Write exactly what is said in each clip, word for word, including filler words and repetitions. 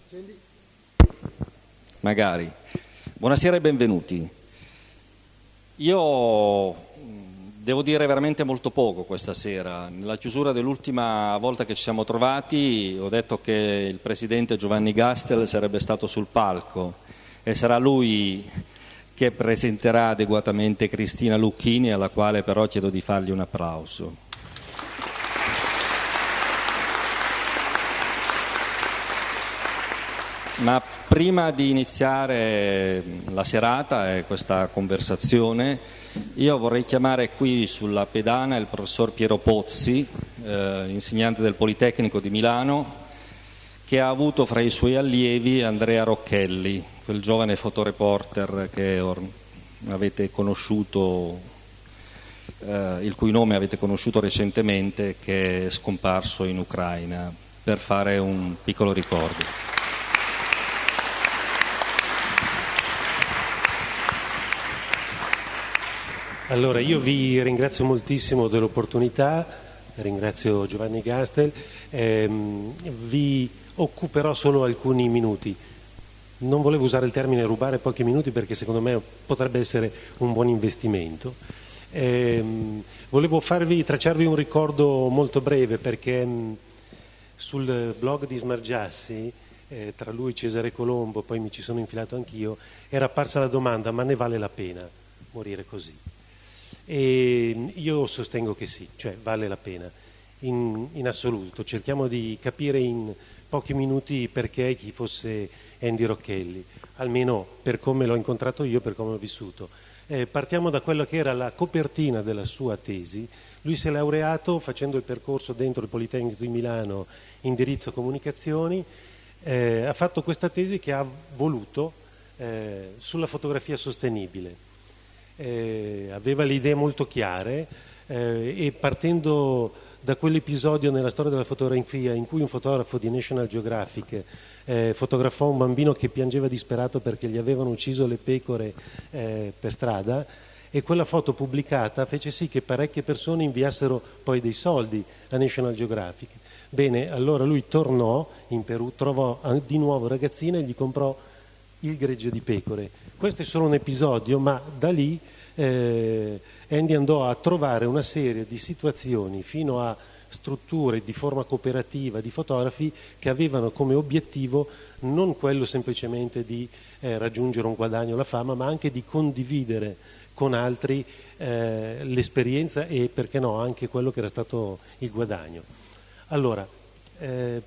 Magari. Buonasera e benvenuti. Io devo dire veramente molto poco questa sera. Nella chiusura dell'ultima volta che ci siamo trovati ho detto che il presidente Giovanni Gastel sarebbe stato sul palco e sarà lui che presenterà adeguatamente Cristina Lucchini, alla quale però chiedo di fargli un applauso. Ma prima di iniziare la serata e questa conversazione, io vorrei chiamare qui sulla pedana il professor Piero Pozzi, eh, insegnante del Politecnico di Milano, che ha avuto fra i suoi allievi Andrea Rocchelli, quel giovane fotoreporter che or- avete conosciuto, eh, il cui nome avete conosciuto recentemente, che è scomparso in Ucraina, per fare un piccolo ricordo. Allora, io vi ringrazio moltissimo dell'opportunità, ringrazio Giovanni Gastel, ehm, vi occuperò solo alcuni minuti. Non volevo usare il termine rubare pochi minuti perché secondo me potrebbe essere un buon investimento. Ehm, volevo farvi, tracciarvi un ricordo molto breve perché mh, sul blog di Smargiassi, eh, tra lui Cesare Colombo, poi mi ci sono infilato anch'io, era apparsa la domanda: ma ne vale la pena morire così? E io sostengo che sì, cioè vale la pena, in, in assoluto. Cerchiamo di capire in pochi minuti perché chi fosse Andy Rocchelli, almeno per come l'ho incontrato io, per come l'ho vissuto. Eh, partiamo da quella che era la copertina della sua tesi. Lui si è laureato facendo il percorso dentro il Politecnico di Milano, indirizzo comunicazioni, eh, ha fatto questa tesi che ha voluto eh, sulla fotografia sostenibile. Eh, aveva le idee molto chiare eh, e partendo da quell'episodio nella storia della fotografia in cui un fotografo di National Geographic eh, fotografò un bambino che piangeva disperato perché gli avevano ucciso le pecore eh, per strada, e quella foto pubblicata fece sì che parecchie persone inviassero poi dei soldi a National Geographic. Bene, allora lui tornò in Perù, trovò di nuovo ragazzina e gli comprò il gregge di pecore. Questo è solo un episodio, ma da lì eh, Andy andò a trovare una serie di situazioni fino a strutture di forma cooperativa di fotografi che avevano come obiettivo non quello semplicemente di eh, raggiungere un guadagno o la fama, ma anche di condividere con altri eh, l'esperienza e, perché no, anche quello che era stato il guadagno. Allora, eh,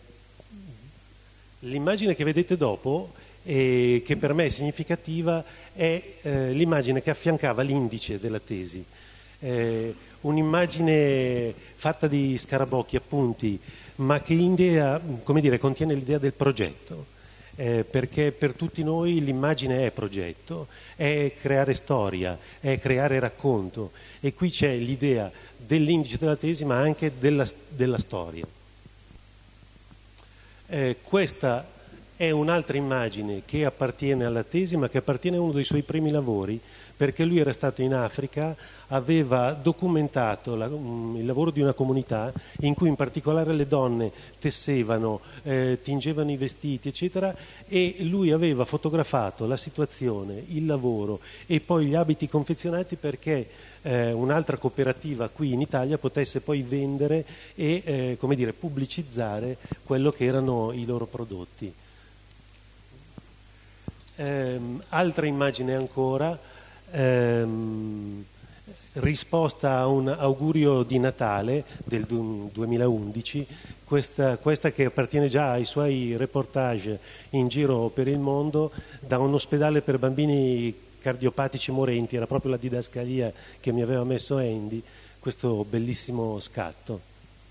l'immagine che vedete dopo e che per me è significativa è eh, l'immagine che affiancava l'indice della tesi, eh, un'immagine fatta di scarabocchi, appunti, ma che in idea, come dire, contiene l'idea del progetto, eh, perché per tutti noi l'immagine è progetto, è creare storia, è creare racconto, e qui c'è l'idea dell'indice della tesi ma anche della, della storia. Eh, questa è un'altra immagine che appartiene alla tesi, ma che appartiene a uno dei suoi primi lavori, perché lui era stato in Africa, aveva documentato la, um, il lavoro di una comunità in cui in particolare le donne tessevano, eh, tingevano i vestiti, eccetera, e lui aveva fotografato la situazione, il lavoro e poi gli abiti confezionati perché eh, un'altra cooperativa qui in Italia potesse poi vendere e eh, come dire, pubblicizzare quello che erano i loro prodotti. Um, altra immagine ancora, um, risposta a un augurio di Natale del duemilaundici, questa, questa che appartiene già ai suoi reportage in giro per il mondo, da un ospedale per bambini cardiopatici morenti, era proprio la didascalia che mi aveva messo Andy, questo bellissimo scatto.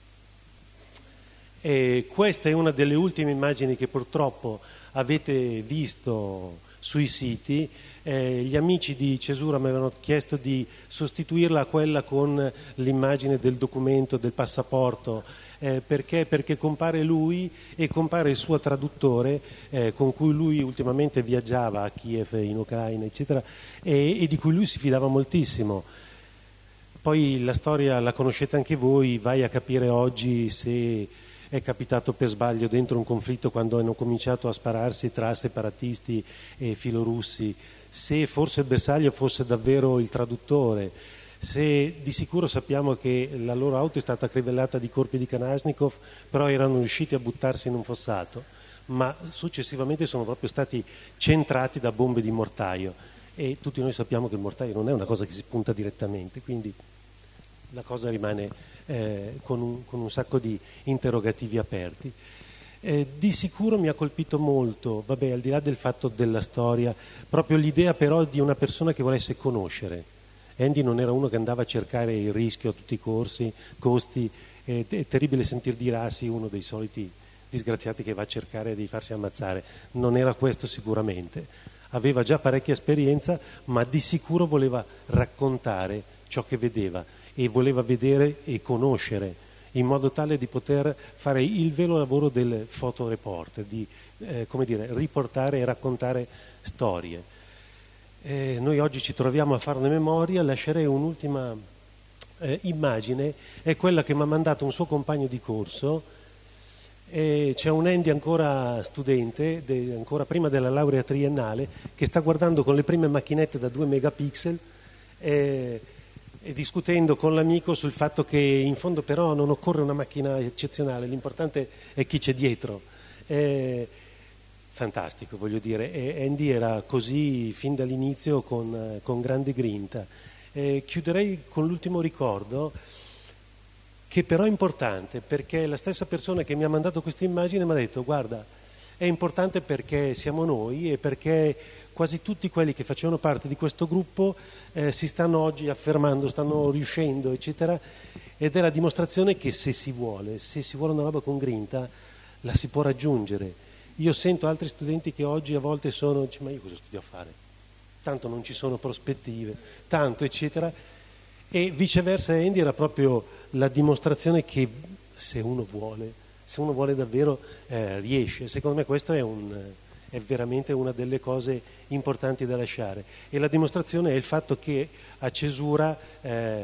E questa è una delle ultime immagini che purtroppo avete visto sui siti. Eh, gli amici di Cesura mi avevano chiesto di sostituirla a quella con l'immagine del documento, del passaporto, eh, perché? Perché compare lui e compare il suo traduttore eh, con cui lui ultimamente viaggiava a Kiev, in Ucraina, eccetera, e, e di cui lui si fidava moltissimo. Poi la storia la conoscete anche voi, vai a capire oggi se è capitato per sbaglio dentro un conflitto quando hanno cominciato a spararsi tra separatisti e filorussi, se forse il bersaglio fosse davvero il traduttore, se di sicuro sappiamo che la loro auto è stata crivellata di colpi di Kalashnikov, però erano riusciti a buttarsi in un fossato, ma successivamente sono proprio stati centrati da bombe di mortaio, e tutti noi sappiamo che il mortaio non è una cosa che si punta direttamente, quindi la cosa rimane eh, con, un, con un sacco di interrogativi aperti. Eh, di sicuro mi ha colpito molto, vabbè, al di là del fatto della storia, proprio l'idea però di una persona che volesse conoscere. Andy non era uno che andava a cercare il rischio a tutti i corsi, costi, eh, è terribile sentir dire ah sì, uno dei soliti disgraziati che va a cercare di farsi ammazzare. Non era questo sicuramente. Aveva già parecchia esperienza, ma di sicuro voleva raccontare ciò che vedeva e voleva vedere e conoscere, in modo tale di poter fare il vero lavoro del fotoreporter, di eh, come dire, riportare e raccontare storie. Eh, noi oggi ci troviamo a farne memoria. Lascerei un'ultima eh, immagine, è quella che mi ha mandato un suo compagno di corso. E c'è un Andy ancora studente, de, ancora prima della laurea triennale, che sta guardando con le prime macchinette da due megapixel eh, e discutendo con l'amico sul fatto che in fondo però non occorre una macchina eccezionale, l'importante è chi c'è dietro. Eh, fantastico, voglio dire, e Andy era così fin dall'inizio con, con grande grinta. Eh, chiuderei con l'ultimo ricordo, che però è importante, perché la stessa persona che mi ha mandato questa immagine mi ha detto guarda, è importante perché siamo noi e perché quasi tutti quelli che facevano parte di questo gruppo eh, si stanno oggi affermando, stanno riuscendo, eccetera, ed è la dimostrazione che se si vuole, se si vuole una roba con grinta, la si può raggiungere. Io sento altri studenti che oggi a volte sono, dice, ma io cosa studio a fare? Tanto non ci sono prospettive, tanto, eccetera. E viceversa Andy era proprio la dimostrazione che se uno vuole, se uno vuole davvero eh, riesce. Secondo me questo è, un, è veramente una delle cose importanti da lasciare. E la dimostrazione è il fatto che a Cesura eh,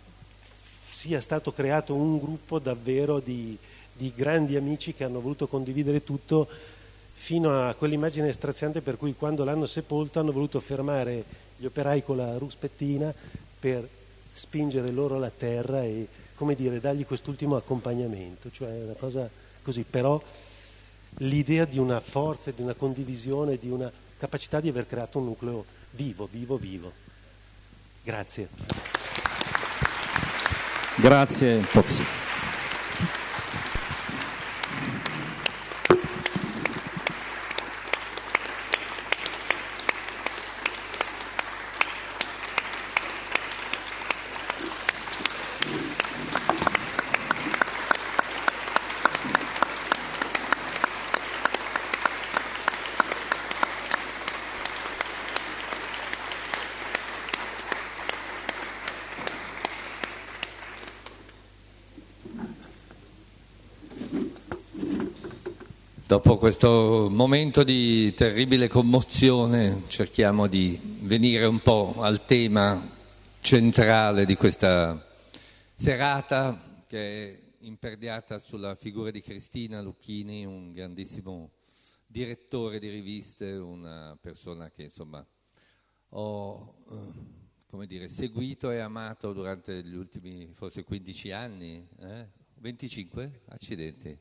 sia stato creato un gruppo davvero di, di grandi amici che hanno voluto condividere tutto, fino a quell'immagine straziante per cui quando l'hanno sepolto hanno voluto fermare gli operai con la ruspettina per spingere loro alla terra e, come dire, dargli quest'ultimo accompagnamento, cioè una cosa così. Però l'idea di una forza, di una condivisione, di una capacità di aver creato un nucleo vivo, vivo, vivo. Grazie. Grazie Pozzi. Dopo questo momento di terribile commozione cerchiamo di venire un po' al tema centrale di questa serata, che è imperniata sulla figura di Cristina Lucchini, un grandissimo direttore di riviste, una persona che insomma ho come dire, seguito e amato durante gli ultimi forse quindici anni, eh? venticinque? Accidenti.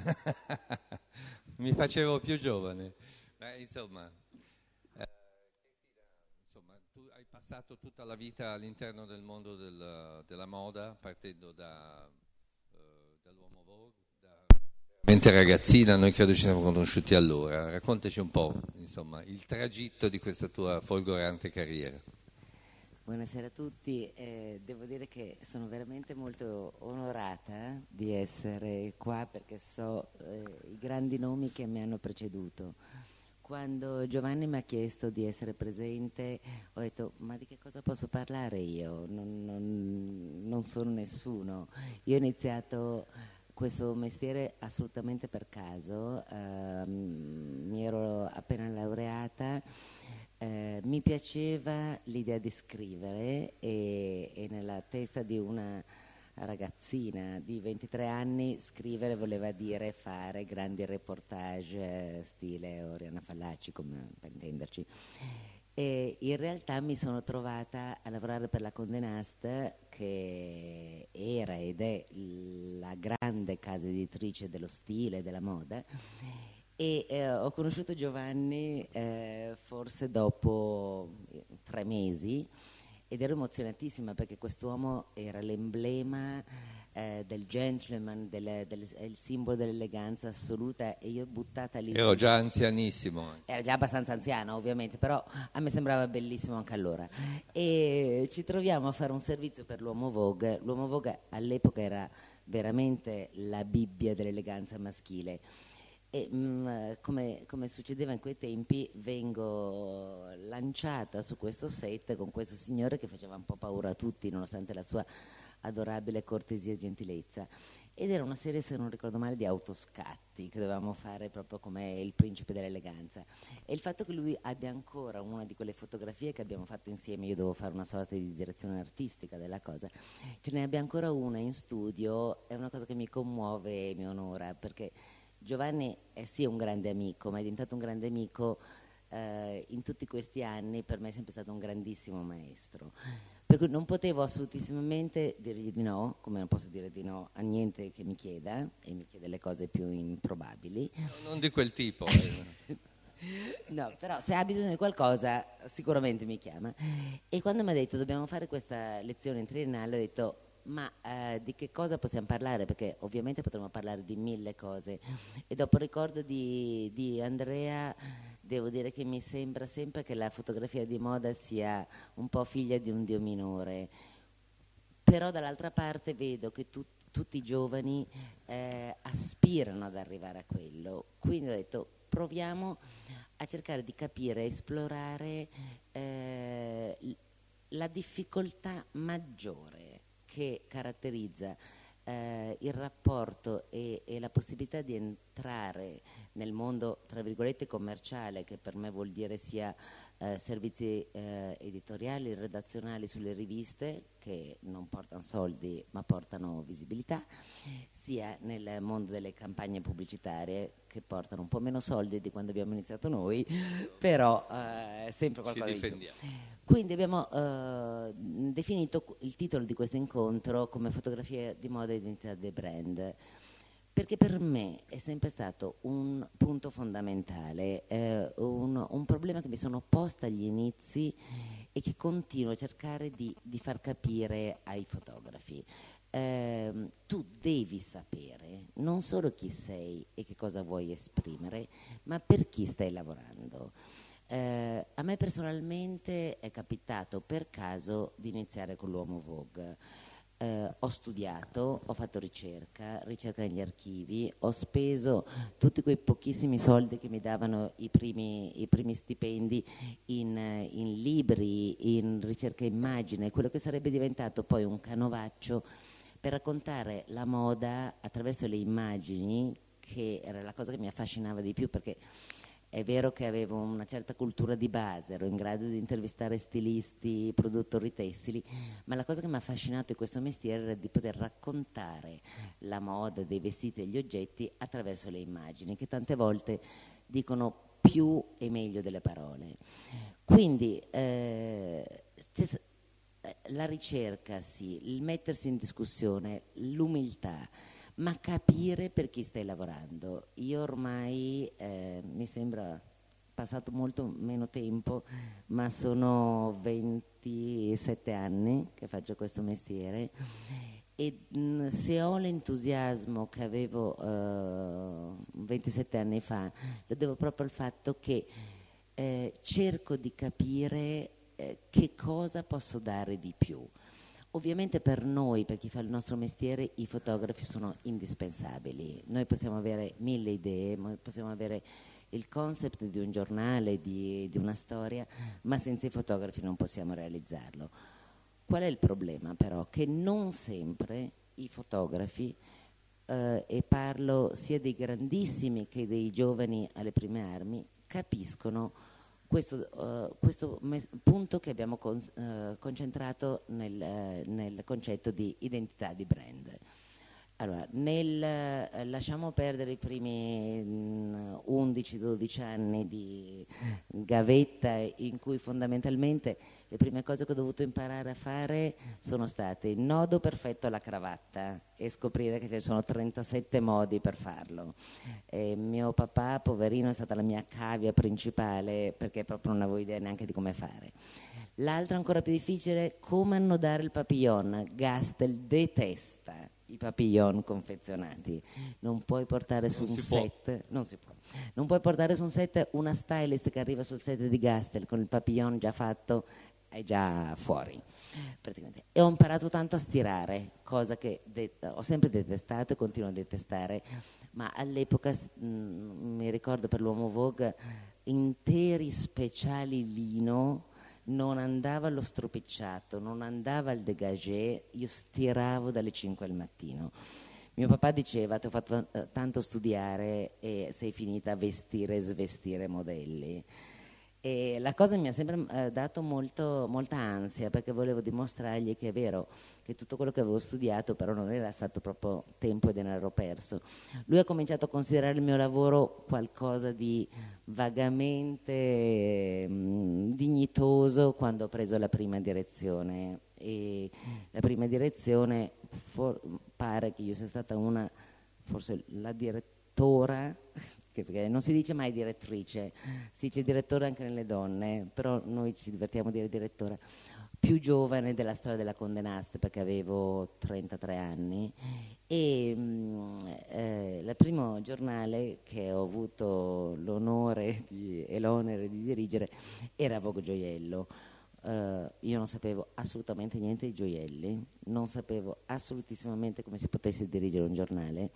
Mi facevo più giovane. Beh, insomma, eh, insomma, tu hai passato tutta la vita all'interno del mondo del, della moda, partendo da, uh, dall'uomo Vogue, da veramente ragazzina, noi credo ci siamo conosciuti allora. Raccontaci un po', insomma, il tragitto di questa tua folgorante carriera. Buonasera a tutti, eh, devo dire che sono veramente molto onorata di essere qua perché so eh, i grandi nomi che mi hanno preceduto. Quando Giovanni mi ha chiesto di essere presente ho detto ma di che cosa posso parlare io? Non, non, non sono nessuno. Io ho iniziato questo mestiere assolutamente per caso, eh, mi ero appena laureata. Eh, mi piaceva l'idea di scrivere e, e nella testa di una ragazzina di ventitré anni scrivere voleva dire fare grandi reportage stile Oriana Fallaci, come per intenderci. E in realtà mi sono trovata a lavorare per la Condé Nast, che era ed è la grande casa editrice dello stile e della moda, e eh, ho conosciuto Giovanni eh, forse dopo tre mesi ed ero emozionatissima perché quest'uomo era l'emblema eh, del gentleman, del, del, è il simbolo dell'eleganza assoluta, e io buttata lì. Ero già anzianissimo. Era già abbastanza anziano ovviamente, però a me sembrava bellissimo anche allora. E ci troviamo a fare un servizio per l'Uomo Vogue. L'Uomo Vogue all'epoca era veramente la Bibbia dell'eleganza maschile. E mh, come, come succedeva in quei tempi, vengo lanciata su questo set con questo signore che faceva un po' paura a tutti nonostante la sua adorabile cortesia e gentilezza, ed era una serie, se non ricordo male, di autoscatti che dovevamo fare proprio come il principe dell'eleganza. E il fatto che lui abbia ancora una di quelle fotografie che abbiamo fatto insieme, io dovevo fare una sorta di direzione artistica della cosa, ce ne abbia ancora una in studio, è una cosa che mi commuove e mi onora, perché Giovanni è sì un grande amico, ma è diventato un grande amico eh, in tutti questi anni. Per me è sempre stato un grandissimo maestro, per cui non potevo assolutissimamente dirgli di no, come non posso dire di no a niente che mi chieda, e mi chiede le cose più improbabili. Non di quel tipo. Eh. No, però se ha bisogno di qualcosa sicuramente mi chiama. E quando mi ha detto dobbiamo fare questa lezione in triennale, ho detto ma eh, di che cosa possiamo parlare? Perché ovviamente potremmo parlare di mille cose. E dopo il ricordo di, di Andrea, devo dire che mi sembra sempre che la fotografia di moda sia un po' figlia di un dio minore. Però dall'altra parte vedo che tu, tutti i giovani eh, aspirano ad arrivare a quello. Quindi ho detto proviamo a cercare di capire, esplorare eh, la difficoltà maggiore che caratterizza eh, il rapporto e, e la possibilità di entrare nel mondo, tra virgolette, commerciale, che per me vuol dire sia eh, servizi eh, editoriali, redazionali sulle riviste, che non portano soldi ma portano visibilità, sia nel mondo delle campagne pubblicitarie, che portano un po' meno soldi di quando abbiamo iniziato noi, però eh, sempre qualcosa di più. Quindi abbiamo eh, definito il titolo di questo incontro come fotografia di moda e identità dei brand, perché per me è sempre stato un punto fondamentale, eh, un, un problema che mi sono posta agli inizi e che continuo a cercare di, di far capire ai fotografi. Eh, tu devi sapere non solo chi sei e che cosa vuoi esprimere, ma per chi stai lavorando. Eh, a me personalmente è capitato per caso di iniziare con l'Uomo Vogue. Eh, ho studiato, ho fatto ricerca, ricerca negli archivi, ho speso tutti quei pochissimi soldi che mi davano i primi, i primi stipendi in, in libri, in ricerca immagine, quello che sarebbe diventato poi un canovaccio per raccontare la moda attraverso le immagini, che era la cosa che mi affascinava di più, perché è vero che avevo una certa cultura di base, ero in grado di intervistare stilisti, produttori tessili, ma la cosa che mi ha affascinato di questo mestiere era di poter raccontare la moda dei vestiti e degli oggetti attraverso le immagini, che tante volte dicono più e meglio delle parole. Quindi eh, stessa, la ricerca, sì, il mettersi in discussione, l'umiltà, ma capire per chi stai lavorando. Io ormai eh, mi sembra passato molto meno tempo, ma sono ventisette anni che faccio questo mestiere e mh, se ho l'entusiasmo che avevo eh, ventisette anni fa, lo devo proprio al fatto che eh, cerco di capire eh, che cosa posso dare di più. Ovviamente per noi, per chi fa il nostro mestiere, i fotografi sono indispensabili. Noi possiamo avere mille idee, possiamo avere il concept di un giornale, di, di una storia, ma senza i fotografi non possiamo realizzarlo. Qual è il problema però? Che non sempre i fotografi, eh, e parlo sia dei grandissimi che dei giovani alle prime armi, capiscono questo, uh, questo mes- punto che abbiamo con- uh, concentrato nel, uh, nel concetto di identità di brand. Allora, nel, eh, lasciamo perdere i primi mh, undici dodici anni di gavetta in cui fondamentalmente le prime cose che ho dovuto imparare a fare sono state il nodo perfetto alla cravatta e scoprire che ci sono trentasette modi per farlo. E mio papà, poverino, è stata la mia cavia principale perché proprio non avevo idea neanche di come fare. L'altra ancora più difficile, come annodare il papillon. Gastel detesta i papillon confezionati. Non puoi portare su Non un si può. set, non si può. Non puoi portare su un set una stylist che arriva sul set di Gastel con il papillon già fatto, è già fuori. Praticamente. E ho imparato tanto a stirare, cosa che de- ho sempre detestato e continuo a detestare, ma all'epoca mh, mi ricordo per l'Uomo Vogue interi speciali lino. Non andava allo stropicciato, non andava al dégagé, io stiravo dalle cinque al mattino. Mio papà diceva: ti ho fatto t- tanto studiare e sei finita a vestire e svestire modelli. E la cosa mi ha sempre eh, dato molto, molta ansia, perché volevo dimostrargli che è vero che tutto quello che avevo studiato però non era stato proprio tempo e denaro perso. Lui ha cominciato a considerare il mio lavoro qualcosa di vagamente mh, dignitoso quando ho preso la prima direzione, e la prima direzione for- pare che io sia stata una, forse la direttora, che perché non si dice mai direttrice, si dice direttore anche nelle donne, però noi ci divertiamo a dire direttora, più giovane della storia della Condé Nast, perché avevo trentatré anni, e mh, eh, il primo giornale che ho avuto l'onore di, e l'onere di dirigere era Vogue Gioiello. Uh, io non sapevo assolutamente niente di gioielli, non sapevo assolutissimamente come si potesse dirigere un giornale,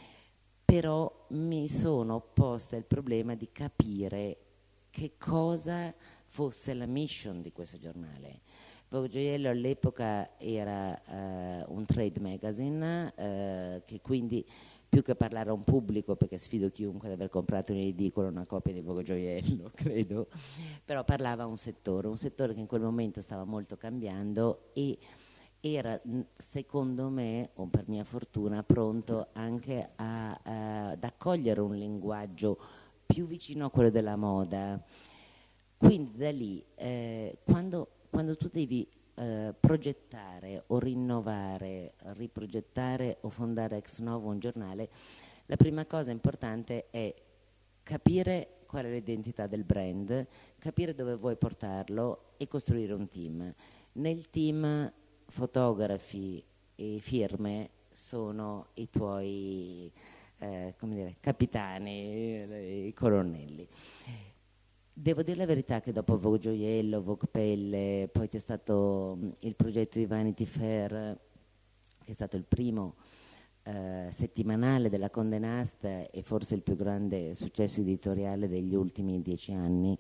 però mi sono posta il problema di capire che cosa fosse la mission di questo giornale. Vogue Gioiello all'epoca era uh, un trade magazine uh, che quindi, più che parlare a un pubblico, perché sfido chiunque ad aver comprato in edicola una copia di Vogue Gioiello, credo, però parlava a un settore, un settore che in quel momento stava molto cambiando e era, secondo me, o per mia fortuna, pronto anche a, a, ad accogliere un linguaggio più vicino a quello della moda. Quindi da lì, eh, quando, quando tu devi eh, progettare o rinnovare, riprogettare o fondare ex novo un giornale, la prima cosa importante è capire qual è l'identità del brand, capire dove vuoi portarlo e costruire un team. Nel team fotografi e firme sono i tuoi eh, come dire, capitani, i colonnelli. Devo dire la verità che dopo Vogue Gioiello, Vogue Pelle, poi c'è stato mh, il progetto di Vanity Fair, che è stato il primo eh, settimanale della Condé Nast e forse il più grande successo editoriale degli ultimi dieci anni,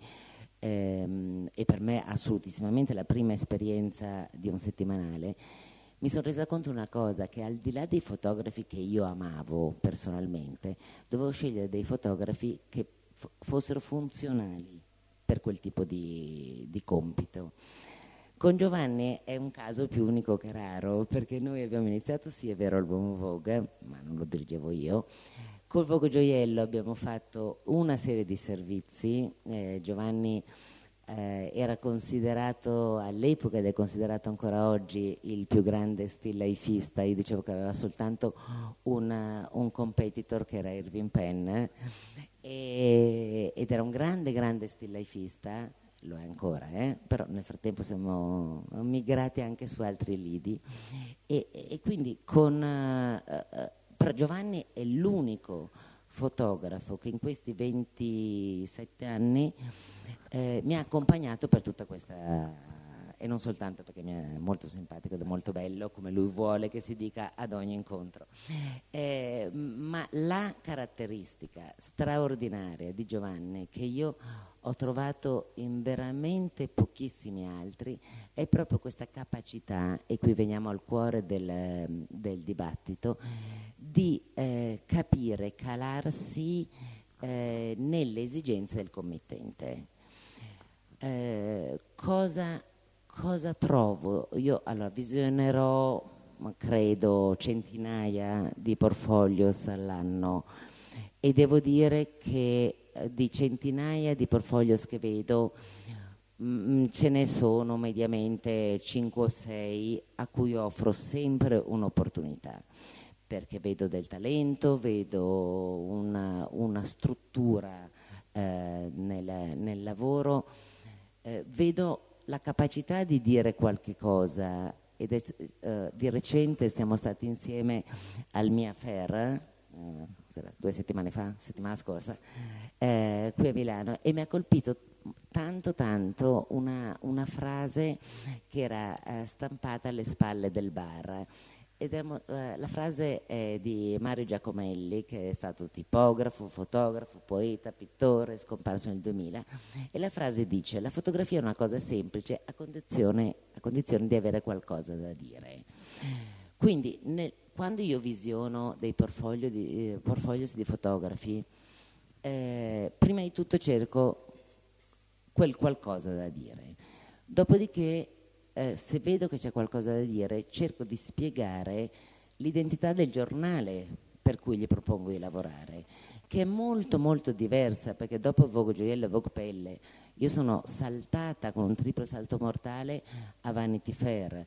ehm, e per me assolutissimamente la prima esperienza di un settimanale. Mi sono resa conto di una cosa, che al di là dei fotografi che io amavo personalmente, dovevo scegliere dei fotografi che f- fossero funzionali per quel tipo di, di compito. Con Giovanni è un caso più unico che raro, perché noi abbiamo iniziato, sì è vero, l'Uomo Vogue, ma non lo dirigevo io. Col Vogue Gioiello abbiamo fatto una serie di servizi, eh, Giovanni eh, era considerato all'epoca ed è considerato ancora oggi il più grande still lifeista. Io dicevo che aveva soltanto una, un competitor che era Irving Penn, e, ed era un grande grande still lifeista, lo è ancora, eh? Però nel frattempo siamo migrati anche su altri lidi, e, e quindi con uh, uh, però Giovanni è l'unico fotografo che in questi ventisette anni eh, mi ha accompagnato per tutta questa, e non soltanto perché mi è molto simpatico ed è molto bello, come lui vuole che si dica ad ogni incontro, eh, ma la caratteristica straordinaria di Giovanni, che io ho trovato in veramente pochissimi altri, è proprio questa capacità, e qui veniamo al cuore del, del dibattito, di eh, capire, calarsi eh, nelle esigenze del committente. Eh, cosa, cosa trovo? Io allora visionerò, ma credo, centinaia di portfolios all'anno e devo dire che eh, di centinaia di portfolios che vedo mh, ce ne sono mediamente cinque o sei a cui offro sempre un'opportunità, perché vedo del talento, vedo una, una struttura eh, nel, nel lavoro, eh, vedo la capacità di dire qualche cosa. Ed è, eh, di recente siamo stati insieme al Mia Fair, eh, due settimane fa, settimana scorsa, eh, qui a Milano, e mi ha colpito tanto tanto una, una frase che era eh, stampata alle spalle del bar. Ed è, eh, la frase è di Mario Giacomelli, che è stato tipografo, fotografo, poeta, pittore, scomparso nel duemila, e la frase dice: la fotografia è una cosa semplice a condizione, a condizione di avere qualcosa da dire. Quindi nel, quando io visiono dei portfolio di, eh, portfolios di fotografi, eh, prima di tutto cerco quel qualcosa da dire, dopodiché Eh, se vedo che c'è qualcosa da dire, cerco di spiegare l'identità del giornale per cui gli propongo di lavorare, che è molto molto diversa, perché dopo Vogue Gioiello e Vogue Pelle io sono saltata con un triplo salto mortale a Vanity Fair,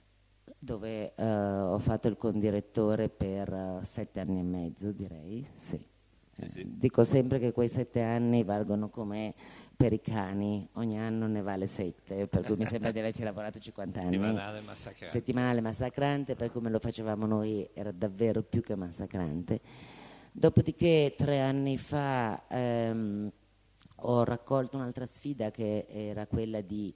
dove eh, ho fatto il condirettore per uh, sette anni e mezzo, direi, sì. Sì, sì. Dico sempre che quei sette anni valgono come per i cani, ogni anno ne vale sette, per cui mi sembra di averci lavorato cinquanta anni. Settimanale massacrante. Settimanale massacrante, per come lo facevamo noi era davvero più che massacrante. Dopodiché tre anni fa ehm, ho raccolto un'altra sfida, che era quella di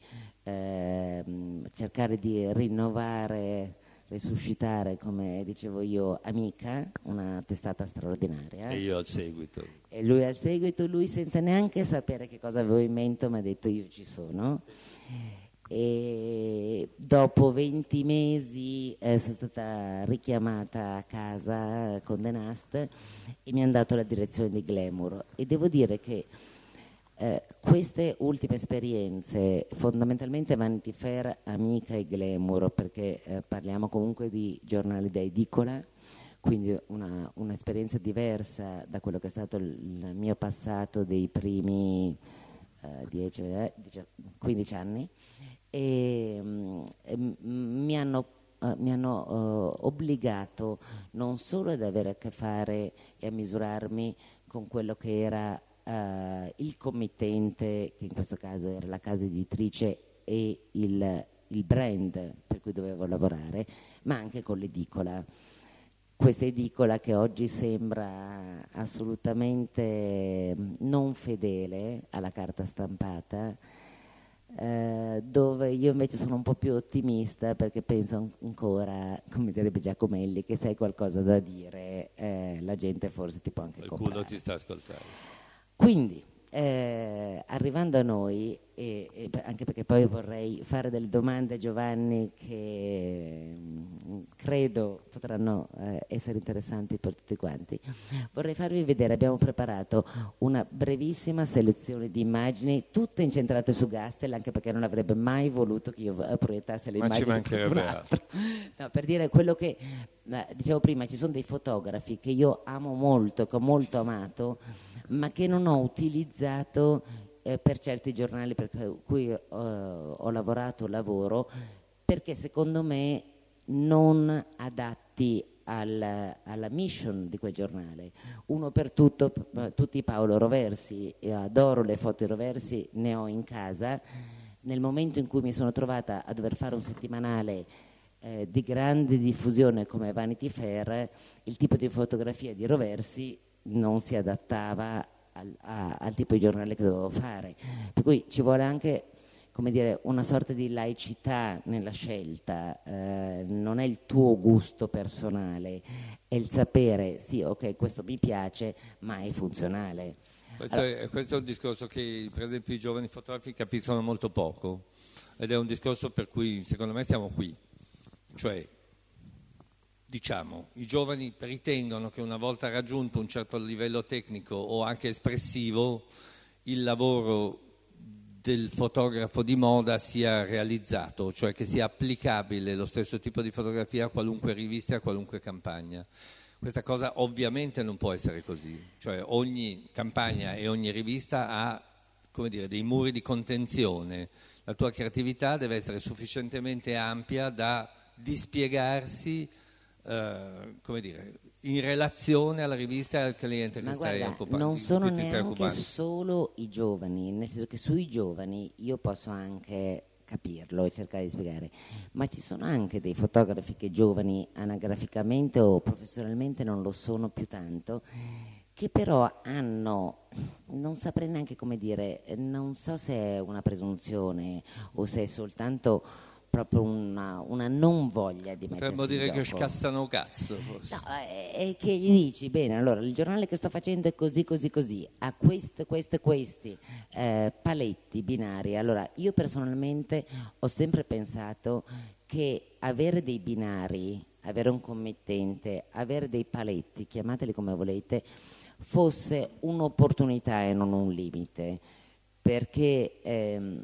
ehm, cercare di rinnovare, resuscitare, come dicevo io, Amica, una testata straordinaria. E io al seguito. E lui al seguito, lui senza neanche sapere che cosa avevo in mente mi ha detto: io ci sono. E dopo venti mesi eh, sono stata richiamata a casa con The Nast e mi hanno dato la direzione di Glamour, e devo dire che Eh, queste ultime esperienze, fondamentalmente Vanity Fair, Amica e Glamour, perché eh, parliamo comunque di giornali da edicola, quindi una, un'esperienza diversa da quello che è stato il, il mio passato dei primi eh, dieci, eh, quindici anni, e, mm, e mi hanno, uh, mi hanno uh, obbligato non solo ad avere a che fare e a misurarmi con quello che era Uh, il committente, che in questo caso era la casa editrice, e il, il brand per cui dovevo lavorare, ma anche con l'edicola. Questa edicola che oggi sembra assolutamente non fedele alla carta stampata, uh, dove io invece sono un po' più ottimista, perché penso ancora, come direbbe Giacomelli, che se hai qualcosa da dire eh, la gente forse ti può anche Qualcuno comprare. ti sta ascoltando. Quindi, eh, arrivando a noi, e, e anche perché poi vorrei fare delle domande a Giovanni che mh, credo potranno eh, essere interessanti per tutti quanti, vorrei farvi vedere, abbiamo preparato una brevissima selezione di immagini, tutte incentrate su Gastel, anche perché non avrebbe mai voluto che io proiettasse le Ma immagini. ci mancherebbe altro. No, per dire quello che, eh, dicevo prima, ci sono dei fotografi che io amo molto, che ho molto amato, ma che non ho utilizzato eh, per certi giornali per cui eh, ho lavorato, lavoro, perché secondo me non adatti al, alla mission di quel giornale. Uno per tutto, eh, tutti Paolo Roversi, io adoro le foto di Roversi, ne ho in casa. Nel momento in cui mi sono trovata a dover fare un settimanale eh, di grande diffusione come Vanity Fair, il tipo di fotografia di Roversi non si adattava al, a, al tipo di giornale che dovevo fare, per cui ci vuole anche, come dire, una sorta di laicità nella scelta, eh, non è il tuo gusto personale, è il sapere, sì, ok, questo mi piace, ma è funzionale. Questo, Allora, è, questo è un discorso che per esempio i giovani fotografi capiscono molto poco, ed è un discorso per cui secondo me siamo qui, cioè diciamo, i giovani ritengono che una volta raggiunto un certo livello tecnico o anche espressivo, il lavoro del fotografo di moda sia realizzato, cioè che sia applicabile lo stesso tipo di fotografia a qualunque rivista e a qualunque campagna. Questa cosa ovviamente non può essere così, cioè ogni campagna e ogni rivista ha, come dire, dei muri di contenzione. La tua creatività deve essere sufficientemente ampia da dispiegarsi, eh, come dire, in relazione alla rivista e al cliente Ma che guarda, stai occupando. non sono neanche occupando. solo i giovani, nel senso che sui giovani io posso anche capirlo e cercare di spiegare, ma ci sono anche dei fotografi che giovani anagraficamente o professionalmente non lo sono più tanto, che però hanno, non saprei neanche come dire, non so se è una presunzione o se è soltanto proprio una, una non voglia di mettersi in gioco. Potremmo dire che scassano cazzo, forse. No, è, è che gli dici, bene, allora il giornale che sto facendo è così, così, così, ha questo, questo e questi eh, paletti binari. Allora, io personalmente ho sempre pensato che avere dei binari, avere un committente, avere dei paletti, chiamateli come volete, fosse un'opportunità e non un limite, perché ehm,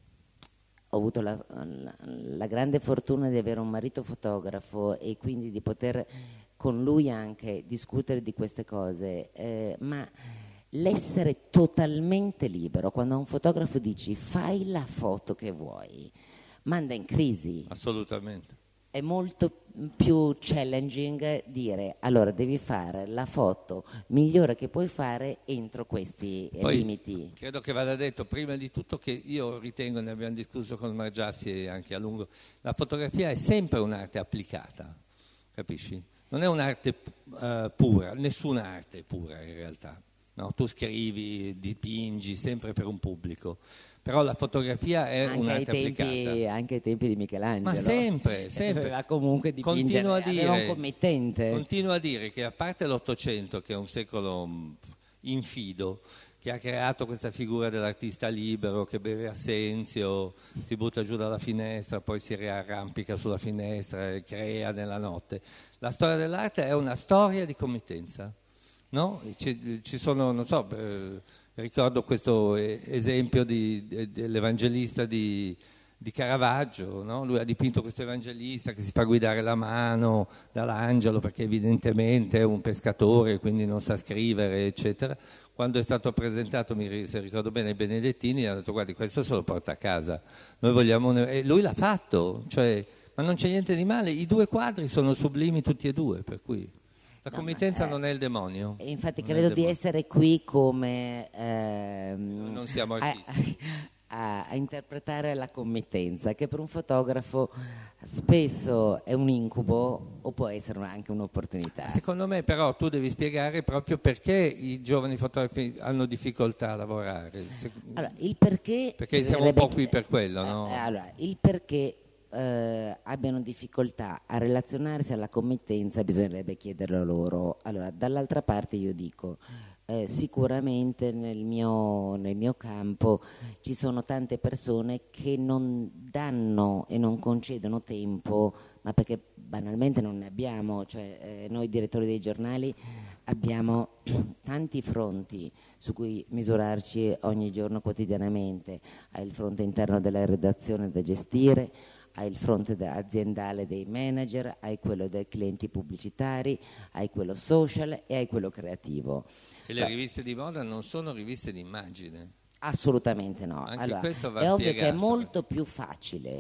ho avuto la, la, la grande fortuna di avere un marito fotografo e quindi di poter con lui anche discutere di queste cose, eh, ma l'essere totalmente libero, quando a un fotografo dici fai la foto che vuoi, manda in crisi. Assolutamente. È molto più challenging dire allora devi fare la foto migliore che puoi fare entro questi Poi, limiti. Credo che vada detto prima di tutto che io ritengo, ne abbiamo discusso con Margiassi anche a lungo, la fotografia è sempre un'arte applicata, capisci? Non è un'arte uh, pura, nessuna arte è pura in realtà. No? Tu scrivi, dipingi sempre per un pubblico, però la fotografia è anche un'arte ai tempi, applicata. anche ai tempi di Michelangelo. Ma sempre, sempre. Doveva comunque dipingere, Continuo a dire, aveva un committente. Continuo a dire che a parte l'Ottocento, che è un secolo infido, che ha creato questa figura dell'artista libero che beve assenzio, si butta giù dalla finestra, poi si riarrampica sulla finestra e crea nella notte. La storia dell'arte è una storia di committenza. No? Ci, ci sono, non so, eh, ricordo questo esempio di, de, dell'evangelista di, di Caravaggio, no? Lui ha dipinto questo evangelista che si fa guidare la mano dall'angelo perché evidentemente è un pescatore, quindi non sa scrivere, eccetera. Quando è stato presentato, mi, se ricordo bene, ai Benedettini, ha detto guardi, questo se lo porta a casa, noi vogliamo un... e lui l'ha fatto, cioè, ma non c'è niente di male, i due quadri sono sublimi tutti e due, per cui... La No, committenza ma, eh, non è il demonio. Infatti non credo di demonio. essere qui come ehm, non siamo artisti. A, a, a interpretare la committenza, che per un fotografo spesso è un incubo o può essere anche un'opportunità. Secondo me però tu devi spiegare proprio perché i giovani fotografi hanno difficoltà a lavorare. Allora, il perché perché siamo un po' qui che, per quello, no? Eh, allora, il perché Eh, abbiano difficoltà a relazionarsi alla committenza bisognerebbe chiederlo loro. Allora, dall'altra parte io dico eh, sicuramente nel mio, nel mio campo ci sono tante persone che non danno e non concedono tempo, ma perché banalmente non ne abbiamo, cioè eh, noi direttori dei giornali abbiamo tanti fronti su cui misurarci ogni giorno quotidianamente. Hai il fronte interno della redazione da gestire, hai il fronte aziendale dei manager, hai quello dei clienti pubblicitari, hai quello social e hai quello creativo. E le riviste di moda non sono riviste di immagine? Assolutamente no. Anche allora, questo va è ovvio spiegato. che è molto più facile,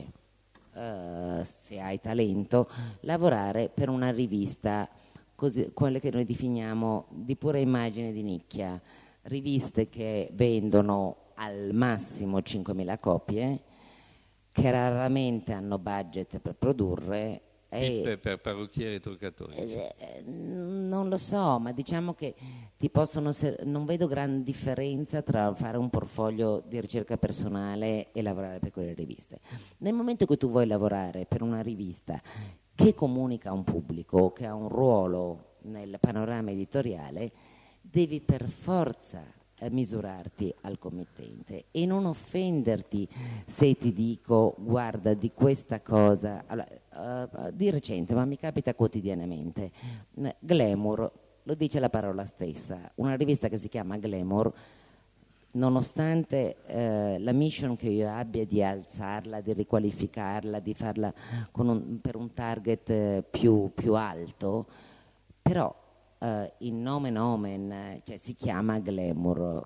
uh, se hai talento, lavorare per una rivista, così, quelle che noi definiamo di pura immagine di nicchia, riviste che vendono al massimo cinquemila copie, che raramente hanno budget per produrre. Pippe e, per parrucchieri e truccatori. Eh, non lo so, ma diciamo che ti possono ser- non vedo gran differenza tra fare un portfolio di ricerca personale e lavorare per quelle riviste. Nel momento in cui tu vuoi lavorare per una rivista che comunica a un pubblico, che ha un ruolo nel panorama editoriale, devi per forza misurarti al committente e non offenderti se ti dico guarda di questa cosa. Allora, uh, di recente, ma mi capita quotidianamente, Glamour, lo dice la parola stessa, una rivista che si chiama Glamour nonostante eh, la mission che io abbia di alzarla, di riqualificarla, di farla con un, per un target eh, più, più alto, però eh, in nomen omen, cioè si chiama glamour,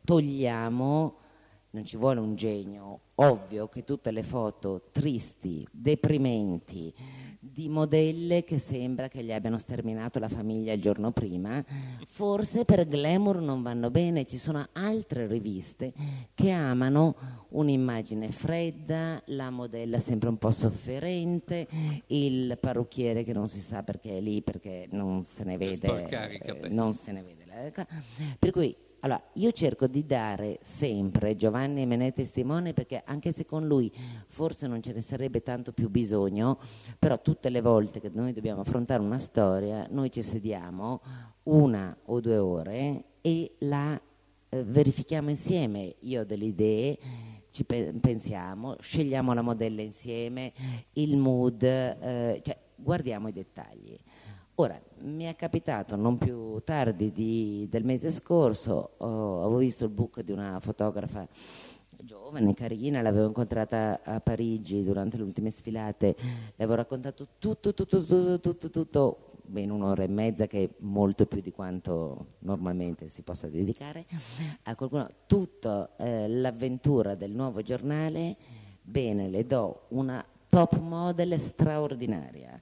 togliamo, non ci vuole un genio, ovvio che tutte le foto tristi, deprimenti, di modelle che sembra che gli abbiano sterminato la famiglia il giorno prima, forse per glamour non vanno bene. Ci sono altre riviste che amano un'immagine fredda, la modella sempre un po' sofferente, il parrucchiere che non si sa perché è lì, perché non se ne vede, sporcare i capelli. non se ne vede la, per cui allora, io cerco di dare sempre, Giovanni me ne è testimone, perché anche se con lui forse non ce ne sarebbe tanto più bisogno, però tutte le volte che noi dobbiamo affrontare una storia, noi ci sediamo una o due ore e la eh, verifichiamo insieme. Io ho delle idee, ci pe- pensiamo, scegliamo la modella insieme, il mood, eh, cioè guardiamo i dettagli. Ora, mi è capitato non più tardi di, del mese scorso, ho, avevo visto il book di una fotografa giovane, carina, l'avevo incontrata a Parigi durante le ultime sfilate, le avevo raccontato tutto, tutto, tutto, tutto, tutto, in un'ora e mezza, che è molto più di quanto normalmente si possa dedicare a qualcuno, tutta eh, l'avventura del nuovo giornale. Bene, le do una top model straordinaria,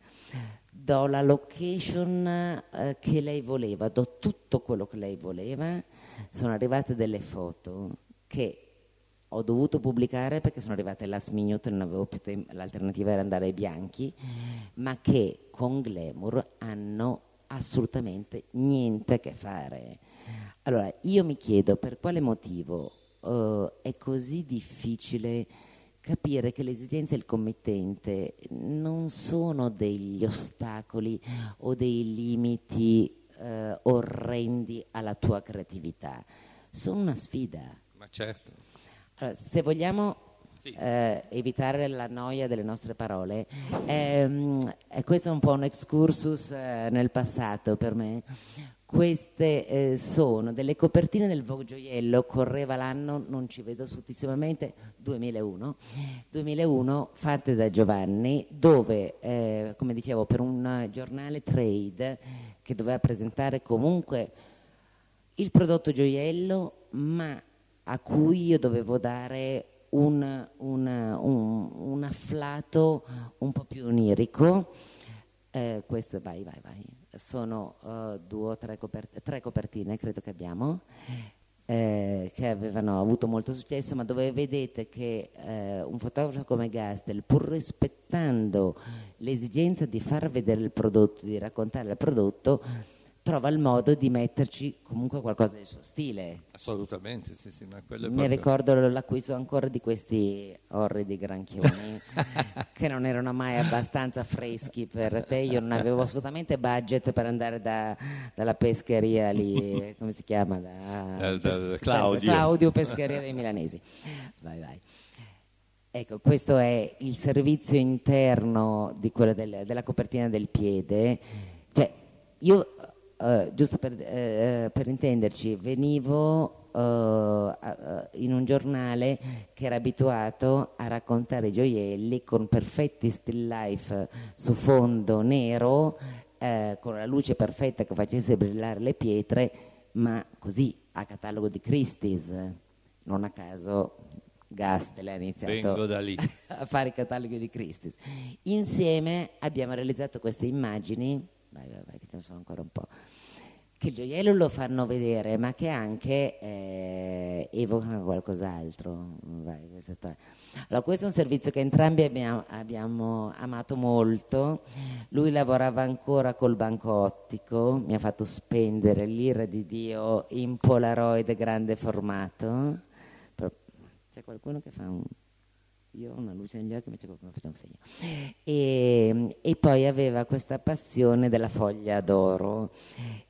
do la location eh, che lei voleva, do tutto quello che lei voleva. Sono arrivate delle foto che ho dovuto pubblicare perché sono arrivate last minute, non avevo più tempo, l'alternativa era andare ai bianchi, ma che con glamour hanno assolutamente niente a che fare. Allora, io mi chiedo per quale motivo uh, è così difficile capire che l'esigenza del committente non sono degli ostacoli o dei limiti uh, orrendi alla tua creatività, sono una sfida. Ma certo. Allora, se vogliamo Sì. eh, evitare la noia delle nostre parole, ehm, e questo è un po' un excursus eh, nel passato per me. Queste eh, sono delle copertine del Vogue Gioiello, correva l'anno, non ci vedo assolutissimamente, duemilauno, duemilauno, fatte da Giovanni, dove, eh, come dicevo, per un giornale trade che doveva presentare comunque il prodotto gioiello, ma a cui io dovevo dare un, un, un, un afflato un po' più onirico. Eh, queste, vai, vai, vai, sono uh, due o tre, copert- tre copertine, credo che abbiamo, eh, che avevano avuto molto successo, ma dove vedete che eh, un fotografo come Gastel, pur rispettando l'esigenza di far vedere il prodotto, di raccontare il prodotto, trova il modo di metterci comunque qualcosa del suo stile. Assolutamente, sì, sì, ma quello è Mi proprio... ricordo l'acquisto ancora di questi orridi granchioni che non erano mai abbastanza freschi per te. Io non avevo assolutamente budget per andare da, dalla pescheria lì, come si chiama? Da, Dal- dal pes- Claudio. Claudio, pescheria dei milanesi. Vai, vai. Ecco, questo è il servizio interno di quella del, della copertina del piede. Cioè, io... Uh, giusto per, uh, per intenderci, venivo uh, uh, in un giornale che era abituato a raccontare gioielli con perfetti still life su fondo nero, uh, con la luce perfetta che facesse brillare le pietre, ma così, a catalogo di Christie's. Non a caso Gastel ha iniziato Vengo da lì. a fare i cataloghi di Christie's. Insieme abbiamo realizzato queste immagini. Vai, vai, vai, che ce ne sono ancora un po', che il gioiello lo fanno vedere, ma che anche eh, evocano qualcos'altro. Vai, questo, è allora, questo è un servizio che entrambi abbiamo, abbiamo amato molto. Lui lavorava ancora col banco ottico, mi ha fatto spendere l'ira di Dio in Polaroid grande formato. Però, c'è qualcuno che fa un... Io ho una luce negli occhi, invece qualcuno faceva un segno. E, e poi aveva questa passione della foglia d'oro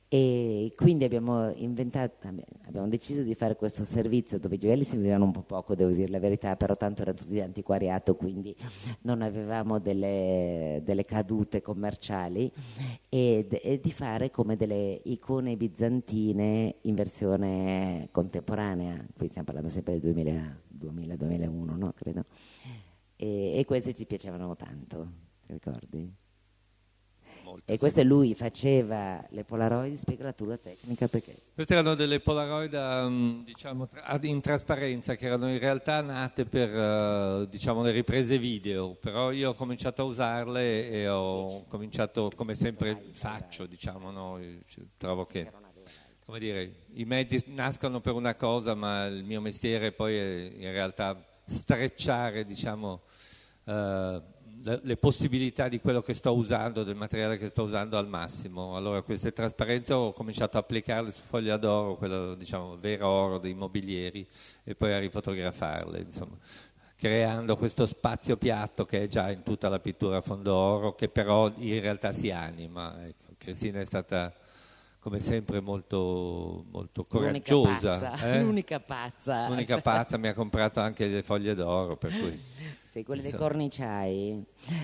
E quindi abbiamo inventato, abbiamo deciso di fare questo servizio dove i gioielli si vendevano un po' poco, devo dire la verità, però tanto erano tutti di antiquariato, quindi non avevamo delle, delle cadute commerciali, e, e di fare come delle icone bizantine in versione contemporanea, qui stiamo parlando sempre del duemila duemilauno, no? Credo. E, e queste ci piacevano tanto, ti ricordi? Molto, e questo sì. Lui faceva le Polaroid, spiega la tua tecnica perché. Queste erano delle Polaroid um, diciamo, tra, in trasparenza, che erano in realtà nate per uh, diciamo, le riprese video, però io ho cominciato a usarle e ho cominciato, come sempre faccio, diciamo, no? Trovo che, come dire, i mezzi nascono per una cosa, ma il mio mestiere poi è in realtà strecciare, diciamo, uh, le possibilità di quello che sto usando, del materiale che sto usando al massimo. Allora queste trasparenze ho cominciato a applicarle su foglia d'oro, quello diciamo vero oro dei mobilieri, e poi a rifotografarle, insomma, creando questo spazio piatto che è già in tutta la pittura a fondo oro, che però in realtà si anima. Ecco, Cristina è stata come sempre molto, molto coraggiosa. L'unica pazza, eh? l'unica pazza. L'unica pazza, mi ha comprato anche le foglie d'oro, per cui... Sì, quelli dei corniciai.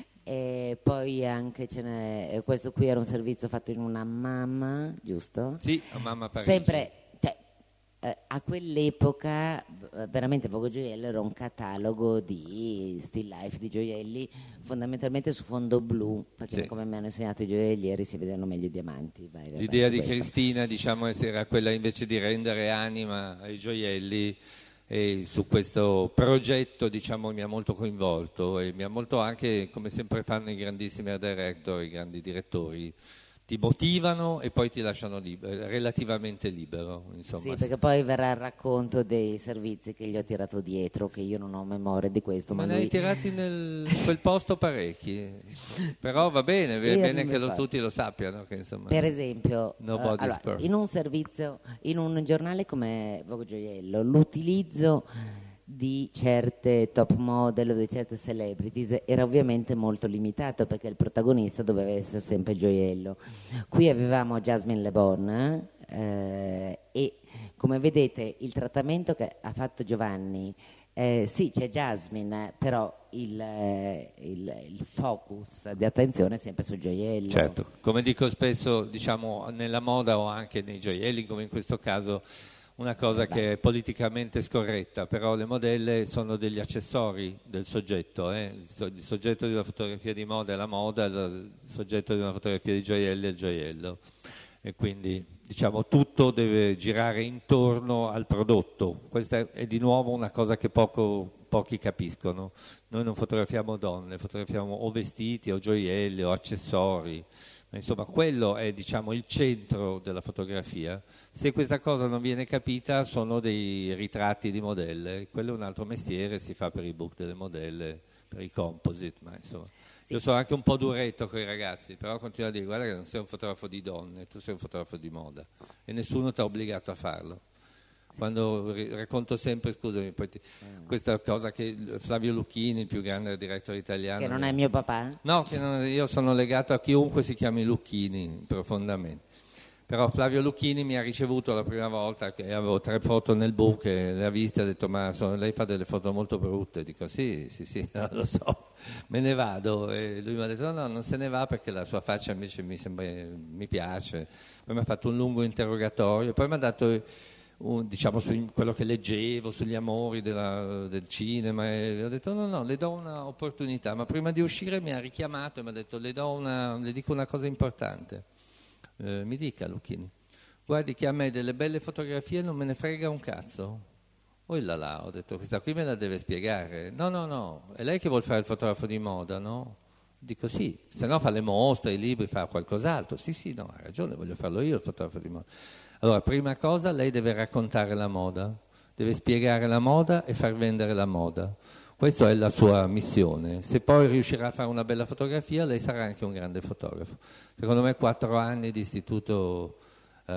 E poi anche ce n'è, questo qui era un servizio fatto in una mamma, giusto? Sì, a mamma Parigi. Sempre, cioè, eh, a quell'epoca veramente Vogue Gioiello era un catalogo di still life, di gioielli fondamentalmente su fondo blu, perché sì. Come mi hanno insegnato i gioiellieri si vedono meglio i diamanti. Vai, vai, L'idea di questo. Cristina, diciamo, era quella invece di rendere anima ai gioielli, e su questo progetto, diciamo, mi ha molto coinvolto e mi ha molto anche, come sempre fanno i grandissimi art director, i grandi direttori, ti motivano e poi ti lasciano libero, relativamente libero, insomma. Sì, perché poi verrà il racconto dei servizi che gli ho tirato dietro, che io non ho memoria di questo. Ma, ma ne lui... hai tirati nel, in quel posto parecchi, però va bene, è bene che lo, tutti lo sappiano. Che, insomma, per esempio, uh, allora, per... in un servizio, in un giornale come Vogue Gioiello, l'utilizzo di certe top model o di certe celebrities era ovviamente molto limitato, perché il protagonista doveva essere sempre il gioiello. Qui avevamo Jasmine Le Bon eh, e come vedete il trattamento che ha fatto Giovanni, eh, sì c'è Jasmine, però il, eh, il, il focus di attenzione è sempre sul gioiello. Certo, come dico spesso, diciamo, nella moda o anche nei gioielli, come in questo caso, una cosa che è politicamente scorretta, però le modelle sono degli accessori del soggetto, eh? Il soggetto di una fotografia di moda è la moda, il soggetto di una fotografia di gioielli è il gioiello, e quindi diciamo tutto deve girare intorno al prodotto. Questa è di nuovo una cosa che poco, pochi capiscono. Noi non fotografiamo donne, fotografiamo o vestiti o gioielli o accessori. Ma insomma, quello è, diciamo, il centro della fotografia. Se questa cosa non viene capita, sono dei ritratti di modelle. Quello è un altro mestiere, si fa per i book delle modelle, per i composite, ma insomma. Sì. Io sono anche un po' duretto con i ragazzi, però continuo a dire: guarda che non sei un fotografo di donne, tu sei un fotografo di moda e nessuno ti ha obbligato a farlo. Quando racconto sempre, scusami, poi ti, questa cosa che Flavio Lucchini, il più grande direttore italiano, che non è mio papà? No, che non, io sono legato a chiunque si chiami Lucchini profondamente. Però Flavio Lucchini mi ha ricevuto la prima volta che avevo tre foto nel book e le ha viste e ha detto: ma sono, lei fa delle foto molto brutte. Dico: sì, sì, sì, no, lo so, me ne vado. E lui mi ha detto: no, no, non se ne va perché la sua faccia invece mi, sembra, mi piace. Poi mi ha fatto un lungo interrogatorio, poi mi ha dato... Un, diciamo su quello che leggevo sugli amori della, del cinema, e ho detto no no le do un'opportunità, ma prima di uscire mi ha richiamato e mi ha detto: le, do una, le dico una cosa importante, eh, mi dica Lucchini, guardi che a me delle belle fotografie non me ne frega un cazzo. Oh là là, ho detto: questa qui me la deve spiegare. No no no, è lei che vuol fare il fotografo di moda, no? Dico sì, se no fa le mostre, i libri, fa qualcos'altro. Sì sì, no, ha ragione, voglio farlo io il fotografo di moda. Allora, prima cosa, lei deve raccontare la moda, deve spiegare la moda e far vendere la moda. Questa è la sua missione. Se poi riuscirà a fare una bella fotografia, lei sarà anche un grande fotografo. Secondo me quattro anni di istituto eh,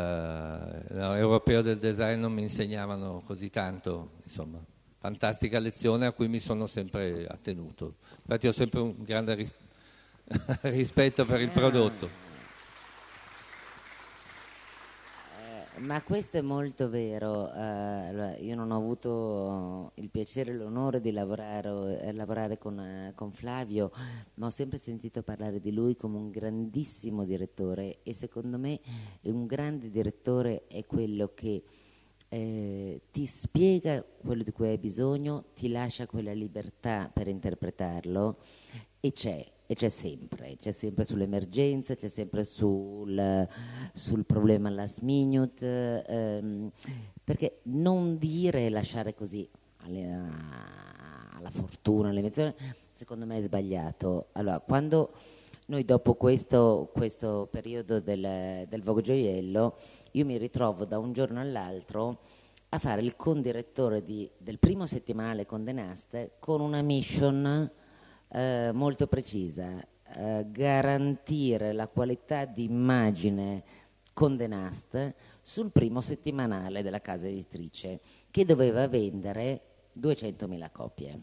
europeo del design non mi insegnavano così tanto, insomma. Fantastica lezione a cui mi sono sempre attenuto. Infatti ho sempre un grande ris- rispetto per il prodotto. ma questo è molto vero. Eh, allora, io non ho avuto il piacere e l'onore di lavorare, eh, lavorare con, eh, con Flavio, ma ho sempre sentito parlare di lui come un grandissimo direttore, e secondo me un grande direttore è quello che eh, ti spiega quello di cui hai bisogno, ti lascia quella libertà per interpretarlo, e c'è, e c'è sempre, c'è sempre sull'emergenza, c'è sempre sul, sul problema last minute, ehm, perché non dire e lasciare così alle, alla fortuna, all'invenzione, secondo me è sbagliato. Allora, quando noi dopo questo, questo periodo del, del Vogue Gioiello, io mi ritrovo da un giorno all'altro a fare il condirettore di, del primo settimanale Condé Nast, con una mission eh, molto precisa: eh, garantire la qualità di immagine Condé Nast sul primo settimanale della casa editrice, che doveva vendere duecentomila copie.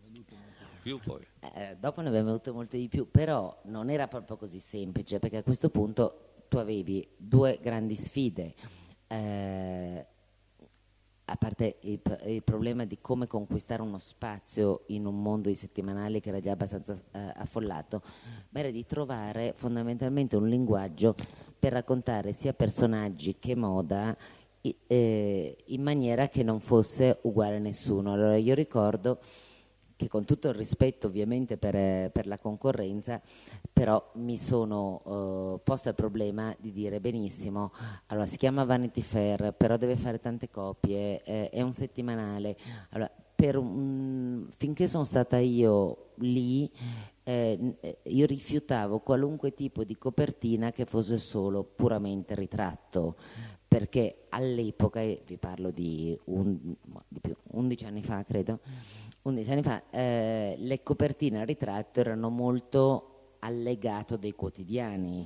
Più poi. Eh, dopo ne abbiamo avute molte di più, però non era proprio così semplice, perché a questo punto tu avevi due grandi sfide, eh, a parte il, il problema di come conquistare uno spazio in un mondo di settimanali che era già abbastanza eh, affollato, ma era di trovare fondamentalmente un linguaggio per raccontare sia personaggi che moda eh, in maniera che non fosse uguale a nessuno. Allora io ricordo che, con tutto il rispetto ovviamente per, per la concorrenza, però mi sono eh, posta il problema di dire: benissimo, allora si chiama Vanity Fair, però deve fare tante copie, eh, è un settimanale. Allora, per un, finché sono stata io lì, eh, io rifiutavo qualunque tipo di copertina che fosse solo puramente ritratto, perché all'epoca, vi parlo di, un, di più, undici anni fa credo, undici anni fa, eh, le copertine a ritratto erano molto allegato dei quotidiani,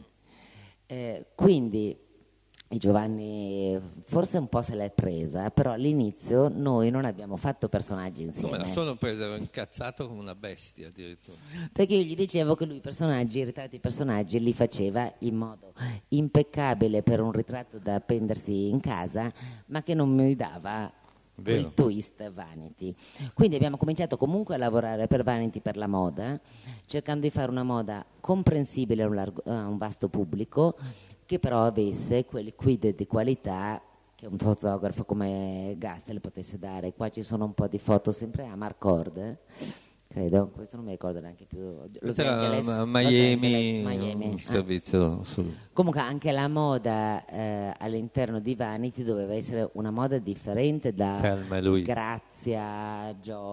eh, quindi e Giovanni forse un po' se l'è presa, però all'inizio noi non abbiamo fatto personaggi insieme. Come la sono presa? Ero incazzato come una bestia addirittura. Perché io gli dicevo che lui i personaggi, i ritratti di personaggi li faceva in modo impeccabile per un ritratto da appendersi in casa, ma che non mi dava Vero. il twist Vanity. Quindi abbiamo cominciato comunque a lavorare per Vanity, per la moda, cercando di fare una moda comprensibile a un, largo, a un vasto pubblico, che però avesse quel quid di qualità che un fotografo come Gastel potesse dare. Qua ci sono un po' di foto sempre a Marcord, credo, questo non mi ricordo neanche più. Los Questo era Angeles, a Los Miami, Angeles, Miami. un Ah. servizio sul... Comunque anche la moda eh, all'interno di Vanity doveva essere una moda differente da Calma, lui. Grazia,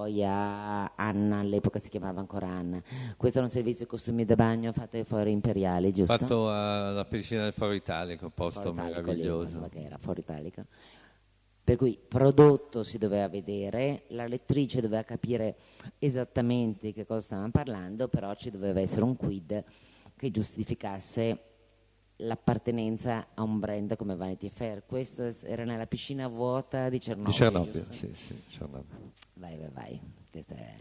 Gioia, Anna, all'epoca si chiamava ancora Anna. Questo era un servizio di costumi da bagno fatto ai Fori Imperiali, giusto? Fatto alla piscina del Foro Italico, un posto Foro Italico, meraviglioso. lì, che era Foro Italico. Per cui prodotto si doveva vedere, la lettrice doveva capire esattamente di che cosa stavamo parlando, però ci doveva essere un quid che giustificasse l'appartenenza a un brand come Vanity Fair. Questo era nella piscina vuota di Cernobbio. Di Cernobbio, giusto? sì, sì, Cernobbio. Vai, vai, vai. Questa è...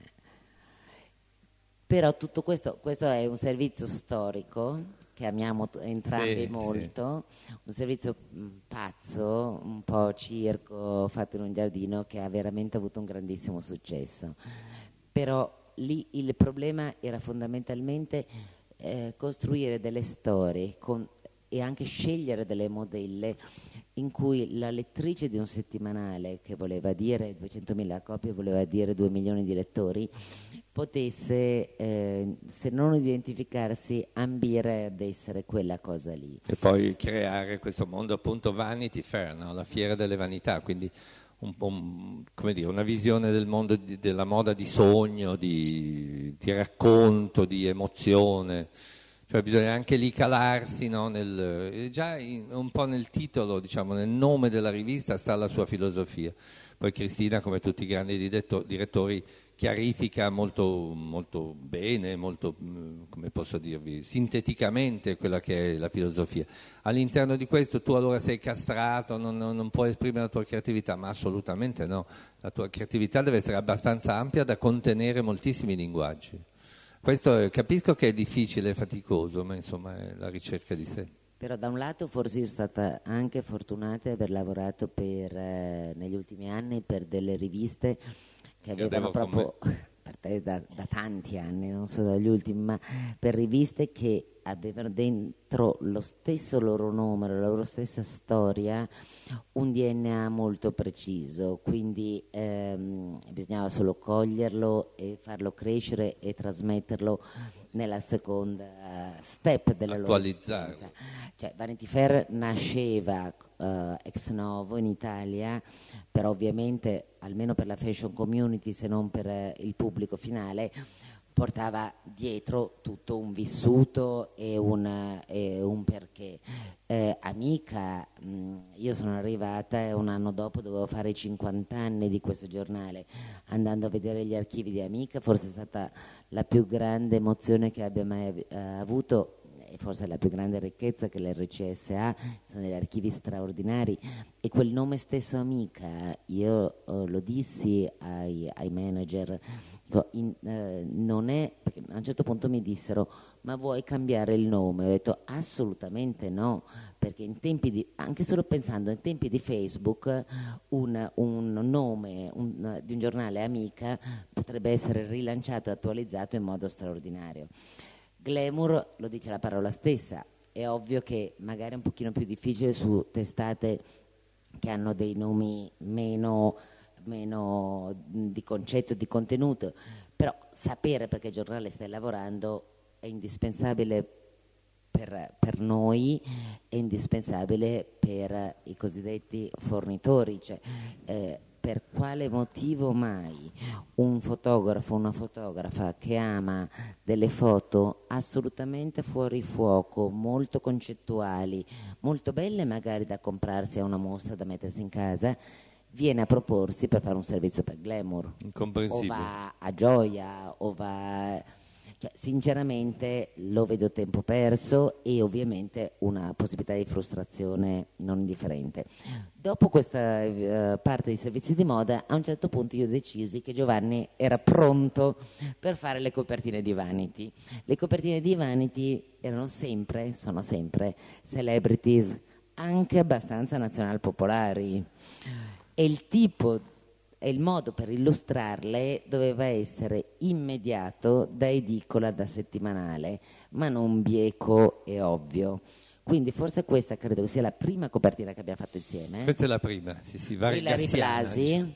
Però tutto questo, questo è un servizio storico che amiamo t- entrambi Sì, molto, un servizio mh, pazzo, un po' circo fatto in un giardino, che ha veramente avuto un grandissimo successo. Però lì il problema era fondamentalmente eh, costruire delle storie con, e anche scegliere delle modelle in cui la lettrice di un settimanale, che voleva dire duecentomila copie, voleva dire due milioni di lettori, potesse, eh, se non identificarsi, ambire ad essere quella cosa lì. E poi creare questo mondo appunto Vanity Fair, no? La fiera delle vanità, quindi un, un, come dire, una visione del mondo di, della moda di sogno, di, di racconto, di emozione. Cioè bisogna anche lì calarsi, no? Nel, già in, un po' nel titolo, diciamo, nel nome della rivista sta la sua filosofia. Poi Cristina, come tutti i grandi direttori, chiarifica molto, molto bene, molto, come posso dirvi, sinteticamente quella che è la filosofia. All'interno di questo tu allora sei castrato, non, non, non puoi esprimere la tua creatività, ma assolutamente no. La tua creatività deve essere abbastanza ampia da contenere moltissimi linguaggi. Questo capisco che è difficile e faticoso, ma insomma è la ricerca di sé. Però da un lato forse io sono stata anche fortunata di aver lavorato per, eh, negli ultimi anni per delle riviste che avevano proprio, per te da, da tanti anni, non solo dagli ultimi, ma per riviste che avevano dentro lo stesso loro nome, la loro stessa storia, un D N A molto preciso, quindi ehm, bisognava solo coglierlo e farlo crescere e trasmetterlo nella seconda step della loro esistenza. Cioè, Vanity Fair nasceva uh, ex novo in Italia, però ovviamente, almeno per la fashion community, se non per uh, il pubblico finale, portava dietro tutto un vissuto e un, e un perché. Eh, Amica, mh, io sono arrivata e un anno dopo dovevo fare i cinquanta anni di questo giornale. Andando a vedere gli archivi di Amica, forse è stata la più grande emozione che abbia mai eh, avuto, e forse la più grande ricchezza che l'R C S ha, sono degli archivi straordinari, e quel nome stesso Amica, io eh, lo dissi ai, ai manager, in, eh, non è, perché a un certo punto mi dissero ma vuoi cambiare il nome? Ho detto assolutamente no, perché in tempi di, anche solo pensando in tempi di Facebook, un, un nome un, di un giornale Amica potrebbe essere rilanciato e attualizzato in modo straordinario. Glamour lo dice la parola stessa, è ovvio che magari è un pochino più difficile su testate che hanno dei nomi meno, meno di concetto, di contenuto, però sapere perché giornale stai lavorando è indispensabile per, per noi, è indispensabile per i cosiddetti fornitori, cioè eh, per quale motivo mai un fotografo, una fotografa che ama delle foto assolutamente fuori fuoco, molto concettuali, molto belle magari da comprarsi a una mostra, da mettersi in casa, viene a proporsi per fare un servizio per Glamour, o va a Gioia, o va... Cioè, sinceramente lo vedo tempo perso e ovviamente una possibilità di frustrazione non indifferente. Dopo questa uh, parte di servizi di moda, a un certo punto io decisi che Giovanni era pronto per fare le copertine di Vanity. Le copertine di Vanity erano sempre, sono sempre, celebrities, anche abbastanza nazional-popolari. E il tipo e il modo per illustrarle doveva essere immediato, da edicola, da settimanale, ma non bieco e ovvio. Quindi forse questa credo che sia la prima copertina che abbiamo fatto insieme. Questa è la prima, sì, sì, vargassiana. Diciamo.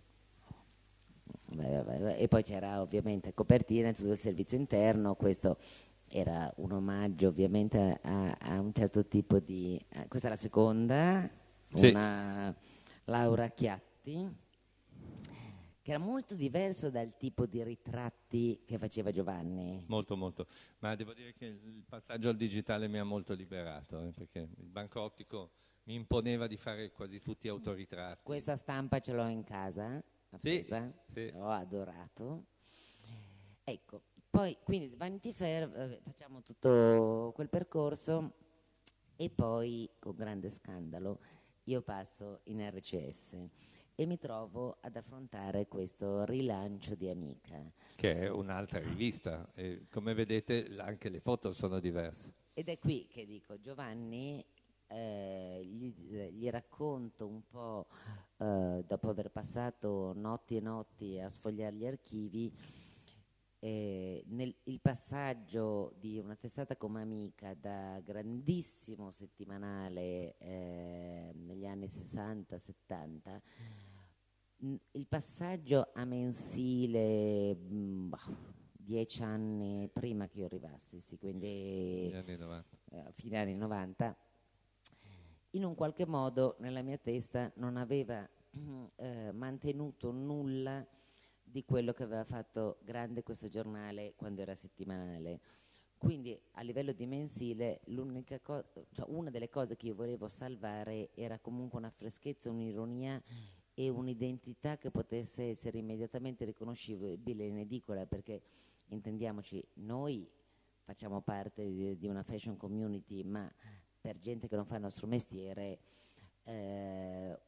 E poi c'era ovviamente copertina, tutto il servizio interno, questo era un omaggio ovviamente a, a un certo tipo di... Questa è la seconda, sì. Una Laura Chiatti, che era molto diverso dal tipo di ritratti che faceva Giovanni. Molto, molto. Ma devo dire che il passaggio al digitale mi ha molto liberato, eh, perché il banco ottico mi imponeva di fare quasi tutti autoritratti. Questa stampa ce l'ho in casa, appesa, sì, sì. L'ho adorato. Ecco, poi quindi Vanity Fair, eh, facciamo tutto quel percorso e poi, con grande scandalo, io passo in R C S. E mi trovo ad affrontare questo rilancio di Amica. Che è un'altra rivista, e come vedete anche le foto sono diverse. Ed è qui che dico, Giovanni, eh, gli, gli racconto un po', eh, dopo aver passato notti e notti a sfogliare gli archivi, eh, nel, il passaggio di una testata come Amica da grandissimo settimanale eh, negli anni sessanta settanta, il passaggio a mensile mh, dieci anni prima che io arrivassi, sì, quindi anni novanta. Eh, fine anni novanta, in un qualche modo nella mia testa non aveva eh, mantenuto nulla di quello che aveva fatto grande questo giornale quando era settimanale. Quindi a livello di mensile l'unica co- cioè, una delle cose che io volevo salvare era comunque una freschezza, un'ironia e un'identità che potesse essere immediatamente riconoscibile in edicola, perché intendiamoci, noi facciamo parte di, di una fashion community, ma per gente che non fa il nostro mestiere eh,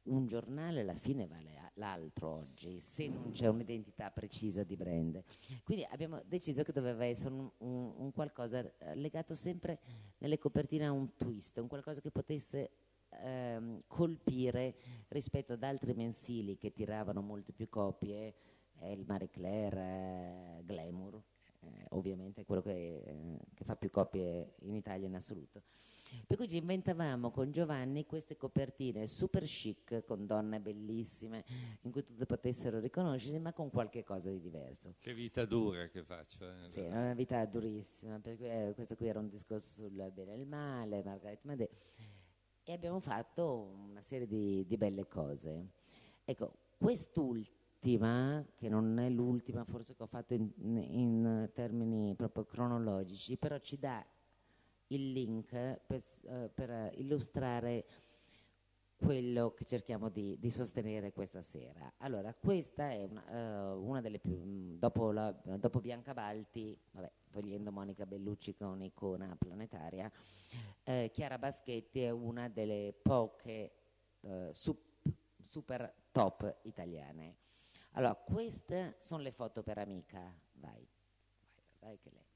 un giornale alla fine vale l'altro oggi, se non c'è un'identità precisa di brand. Quindi abbiamo deciso che doveva essere un, un, un qualcosa legato sempre nelle copertine a un twist, un qualcosa che potesse ehm, colpire rispetto ad altri mensili che tiravano molte più copie, eh, il Marie Claire, eh, Glamour, eh, ovviamente è quello che, eh, che fa più copie in Italia in assoluto. Per cui ci inventavamo con Giovanni queste copertine super chic con donne bellissime in cui tutte potessero riconoscersi, ma con qualche cosa di diverso. Che vita dura che faccio. Eh. Sì, una vita durissima, perché eh, questo qui era un discorso sul bene e il male, Margaret Madej, e abbiamo fatto una serie di, di belle cose. Ecco, quest'ultima, che non è l'ultima forse che ho fatto in, in termini proprio cronologici, però ci dà il link per, uh, per illustrare quello che cerchiamo di, di sostenere questa sera. Allora, questa è una, uh, una delle più, dopo, la, dopo Bianca Balti, vabbè, togliendo Monica Bellucci che è un'icona planetaria, eh, Chiara Baschetti è una delle poche uh, sup, super top italiane. Allora, queste sono le foto per Amica, vai, vai, vai che lei.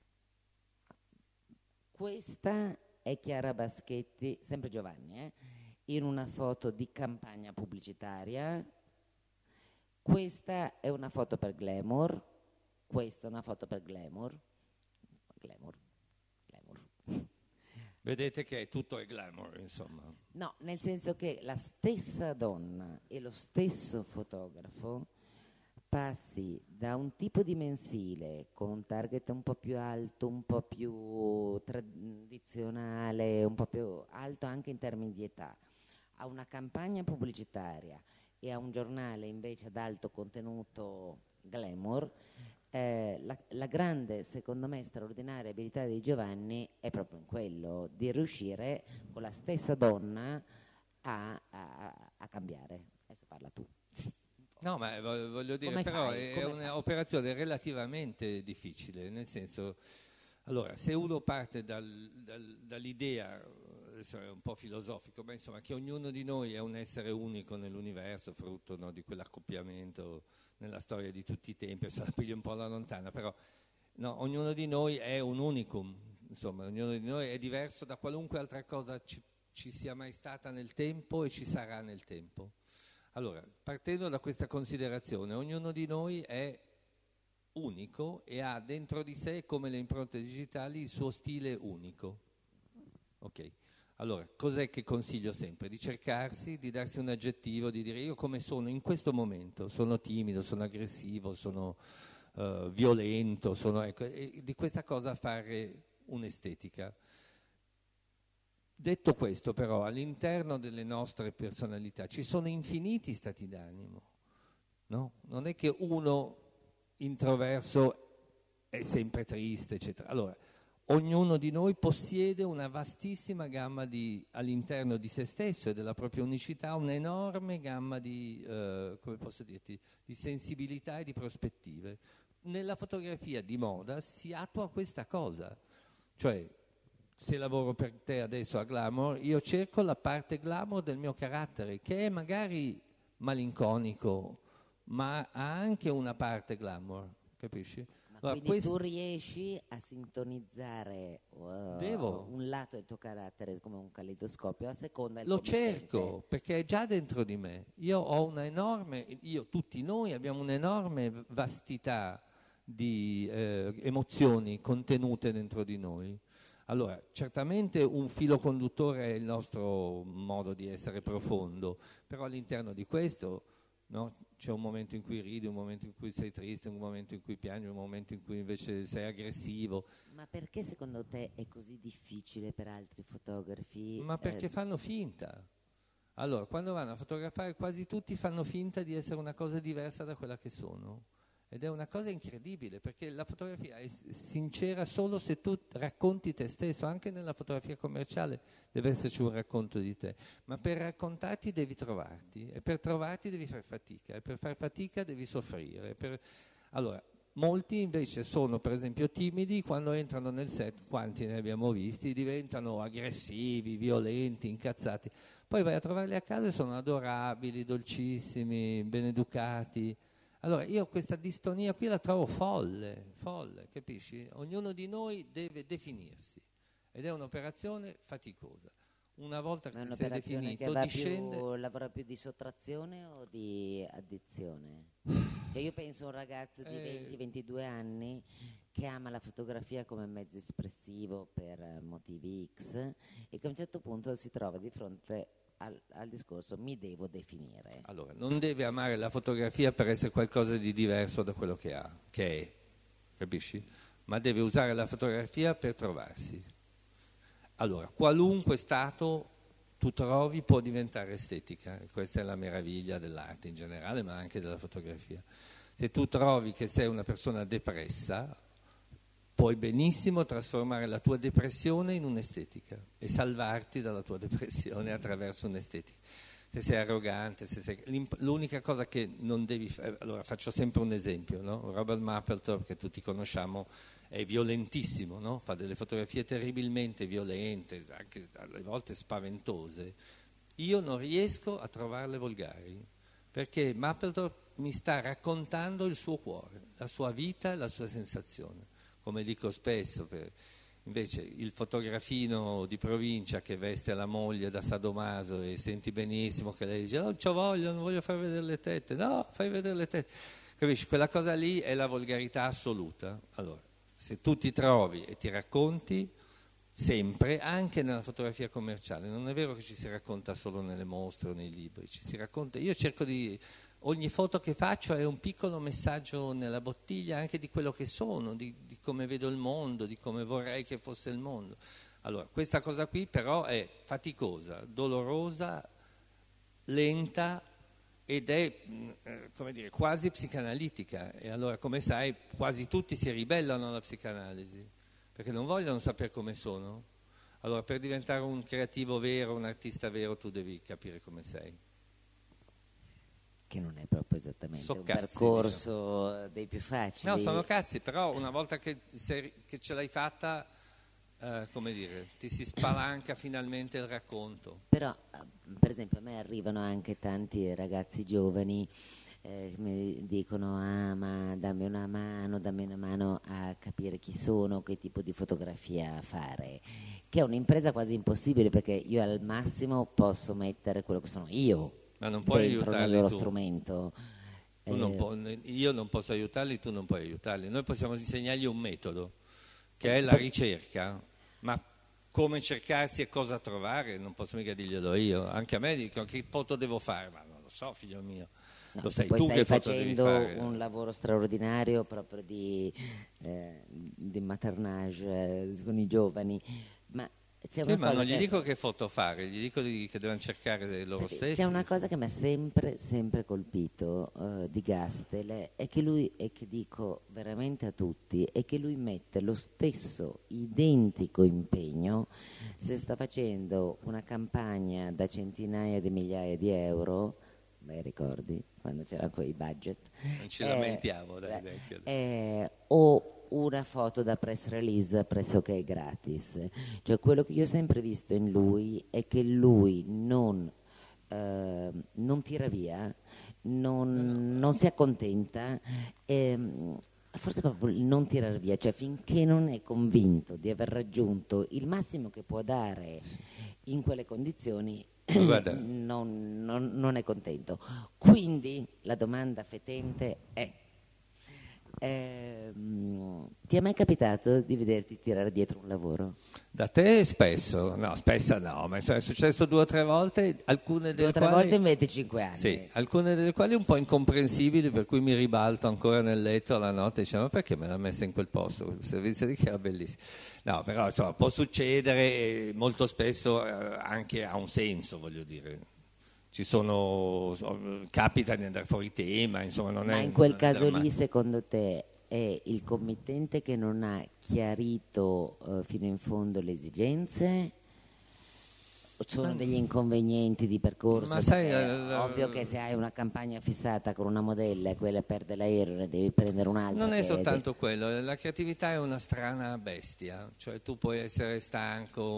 Questa è Chiara Baschetti, sempre Giovanni, eh, in una foto di campagna pubblicitaria. Questa è una foto per Glamour. Questa è una foto per Glamour. Glamour. Glamour. Vedete che tutto è glamour, insomma. No, nel senso che la stessa donna e lo stesso fotografo passi da un tipo di mensile con un target un po' più alto, un po' più tradizionale, un po' più alto anche in termini di età, a una campagna pubblicitaria e a un giornale invece ad alto contenuto glamour, eh, la, la grande, secondo me, straordinaria abilità di Giovanni è proprio in quello, di riuscire con la stessa donna a, a, a cambiare. Adesso parla tu. No, ma voglio dire, Come però fai? è Come un'operazione relativamente difficile, nel senso, allora, se uno parte dal, dal, dall'idea, adesso è un po' filosofico, ma insomma, che ognuno di noi è un essere unico nell'universo, frutto, no, di quell'accoppiamento nella storia di tutti i tempi, adesso la piglio un po' alla lontana, però no, ognuno di noi è un unicum, insomma, ognuno di noi è diverso da qualunque altra cosa ci, ci sia mai stata nel tempo e ci sarà nel tempo. Allora, partendo da questa considerazione, ognuno di noi è unico e ha dentro di sé, come le impronte digitali, il suo stile unico. Ok, allora, cos'è che consiglio sempre? Di cercarsi, di darsi un aggettivo, di dire io come sono in questo momento, sono timido, sono aggressivo, sono uh, violento, sono, ecco, e di questa cosa fare un'estetica. Detto questo, però, all'interno delle nostre personalità ci sono infiniti stati d'animo, no? Non è che uno introverso è sempre triste, eccetera. Allora, ognuno di noi possiede una vastissima gamma di, all'interno di se stesso e della propria unicità, un'enorme gamma di, eh, come posso dirti, di sensibilità e di prospettive. Nella fotografia di moda si attua questa cosa, cioè se lavoro per te adesso a Glamour, io cerco la parte glamour del mio carattere, che è magari malinconico, ma ha anche una parte glamour, capisci? Ma allora, quindi quest... tu riesci a sintonizzare uh, Devo. un lato del tuo carattere come un caleidoscopio a seconda del Lo committente. cerco, perché è già dentro di me. Io ho una enorme, io, tutti noi abbiamo un'enorme vastità di eh, emozioni contenute dentro di noi. Allora, certamente un filo conduttore è il nostro modo di essere profondo, però all'interno di questo, no, c'è un momento in cui ridi, un momento in cui sei triste, un momento in cui piangi, un momento in cui invece sei aggressivo. Ma perché secondo te è così difficile per altri fotografi? Ma perché eh, fanno finta. Allora, quando vanno a fotografare quasi tutti fanno finta di essere una cosa diversa da quella che sono. Ed è una cosa incredibile, perché la fotografia è sincera solo se tu racconti te stesso, anche nella fotografia commerciale deve esserci un racconto di te, ma per raccontarti devi trovarti, e per trovarti devi fare fatica, e per fare fatica devi soffrire. Per... Allora, molti invece sono per esempio timidi, quando entrano nel set, quanti ne abbiamo visti, diventano aggressivi, violenti, incazzati, poi vai a trovarli a casa e sono adorabili, dolcissimi, beneducati. Allora io questa distonia qui la trovo folle, folle, capisci? Ognuno di noi deve definirsi ed è un'operazione faticosa. Una volta che si è definito, che va discende... più, lavora più di sottrazione o di addizione? Cioè io penso a un ragazzo di Eh. venti ventidue anni che ama la fotografia come mezzo espressivo per motivi X e che a un certo punto si trova di fronte al, al discorso mi devo definire. Allora, non deve amare la fotografia per essere qualcosa di diverso da quello che ha, che è, capisci? Ma deve usare la fotografia per trovarsi. Allora, qualunque stato tu trovi può diventare estetica, e questa è la meraviglia dell'arte in generale, ma anche della fotografia. Se tu trovi che sei una persona depressa, puoi benissimo trasformare la tua depressione in un'estetica e salvarti dalla tua depressione attraverso un'estetica. Se sei arrogante, se sei... l'unica cosa che non devi fare, allora faccio sempre un esempio, no? Robert Mapplethorpe, che tutti conosciamo, è violentissimo, no? Fa delle fotografie terribilmente violente, anche alle volte spaventose. Io non riesco a trovarle volgari, perché Mapplethorpe mi sta raccontando il suo cuore, la sua vita, la sua sensazione. Come dico spesso, per... invece il fotografino di provincia che veste la moglie da sadomaso e senti benissimo che lei dice non c'ho voglia, non voglio far vedere le tette, no, fai vedere le tette. Capisci? Quella cosa lì è la volgarità assoluta. Allora, se tu ti trovi e ti racconti sempre, anche nella fotografia commerciale, non è vero che ci si racconta solo nelle mostre o nei libri, ci si racconta, io cerco di, ogni foto che faccio è un piccolo messaggio nella bottiglia anche di quello che sono, di, di come vedo il mondo, di come vorrei che fosse il mondo. Allora, questa cosa qui però è faticosa, dolorosa, lenta ed è eh, come dire, quasi psicanalitica, e allora come sai quasi tutti si ribellano alla psicanalisi perché non vogliono sapere come sono. Allora per diventare un creativo vero, un artista vero, tu devi capire come sei, che non è proprio esattamente so un cazzi, percorso diciamo. dei più facili. No, sono cazzi, però una volta che, sei, che ce l'hai fatta, eh, come dire, ti si spalanca finalmente il racconto. Però, per esempio, a me arrivano anche tanti ragazzi giovani eh, che mi dicono ah ma dammi una mano, dammi una mano a capire chi sono, che tipo di fotografia fare, che è un'impresa quasi impossibile perché io al massimo posso mettere quello che sono io. Ma non puoi dentro nel aiutarli loro tu. strumento. Tu eh, non può, io non posso aiutarli, tu non puoi aiutarli. Noi possiamo insegnargli un metodo, che è la ricerca, ma come cercarsi e cosa trovare non posso mica dirglielo io. Anche a me dicono che foto devo fare, ma non lo so, figlio mio. no, Lo sai poi tu stai che foto devi facendo fare. un lavoro straordinario proprio di, eh, di maternage eh, con i giovani, ma c'è Sì, una ma cosa non gli che- dico che foto fare, gli dico di- che devono cercare loro Perché stessi. c'è una cosa che mi ha sempre, sempre colpito eh, di Gastel, è che lui, e che dico veramente a tutti, è che lui mette lo stesso identico impegno se sta facendo una campagna da centinaia di migliaia di euro, beh ricordi quando c'erano quei budget, Non ci eh, lamentiamo, dai, eh, vecchio. eh, o una foto da press release pressoché gratis. Cioè quello che io ho sempre visto in lui è che lui non, eh, non tira via, non, non si accontenta, ehm, forse proprio il non tirare via, cioè finché non è convinto di aver raggiunto il massimo che può dare in quelle condizioni Guarda. non, non- non è contento. Quindi la domanda fetente è ehm, ti è mai capitato di vederti tirare dietro un lavoro? Da te spesso, no, spesso no, ma è successo due o tre volte, alcune Due delle o tre quali... volte in venticinque anni. Sì, alcune delle quali un po' incomprensibili, per cui mi ribalto ancora nel letto alla notte e dicevo ma perché me l'ha messa in quel posto? Il servizio di che era bellissimo. No, però insomma può succedere e molto spesso eh, anche ha un senso, voglio dire. Ci sono, capita di andare fuori tema, insomma non Ma è... in quel non è caso lì, drammatico. secondo te, è il committente che non ha chiarito eh, fino in fondo le esigenze? sono degli inconvenienti di percorso? Ma sai, Perché eh, è ovvio che se hai una campagna fissata con una modella e quella perde l'aereo, ne devi prendere un'altra. non è che soltanto quello, la creatività è una strana bestia, cioè tu puoi essere stanco,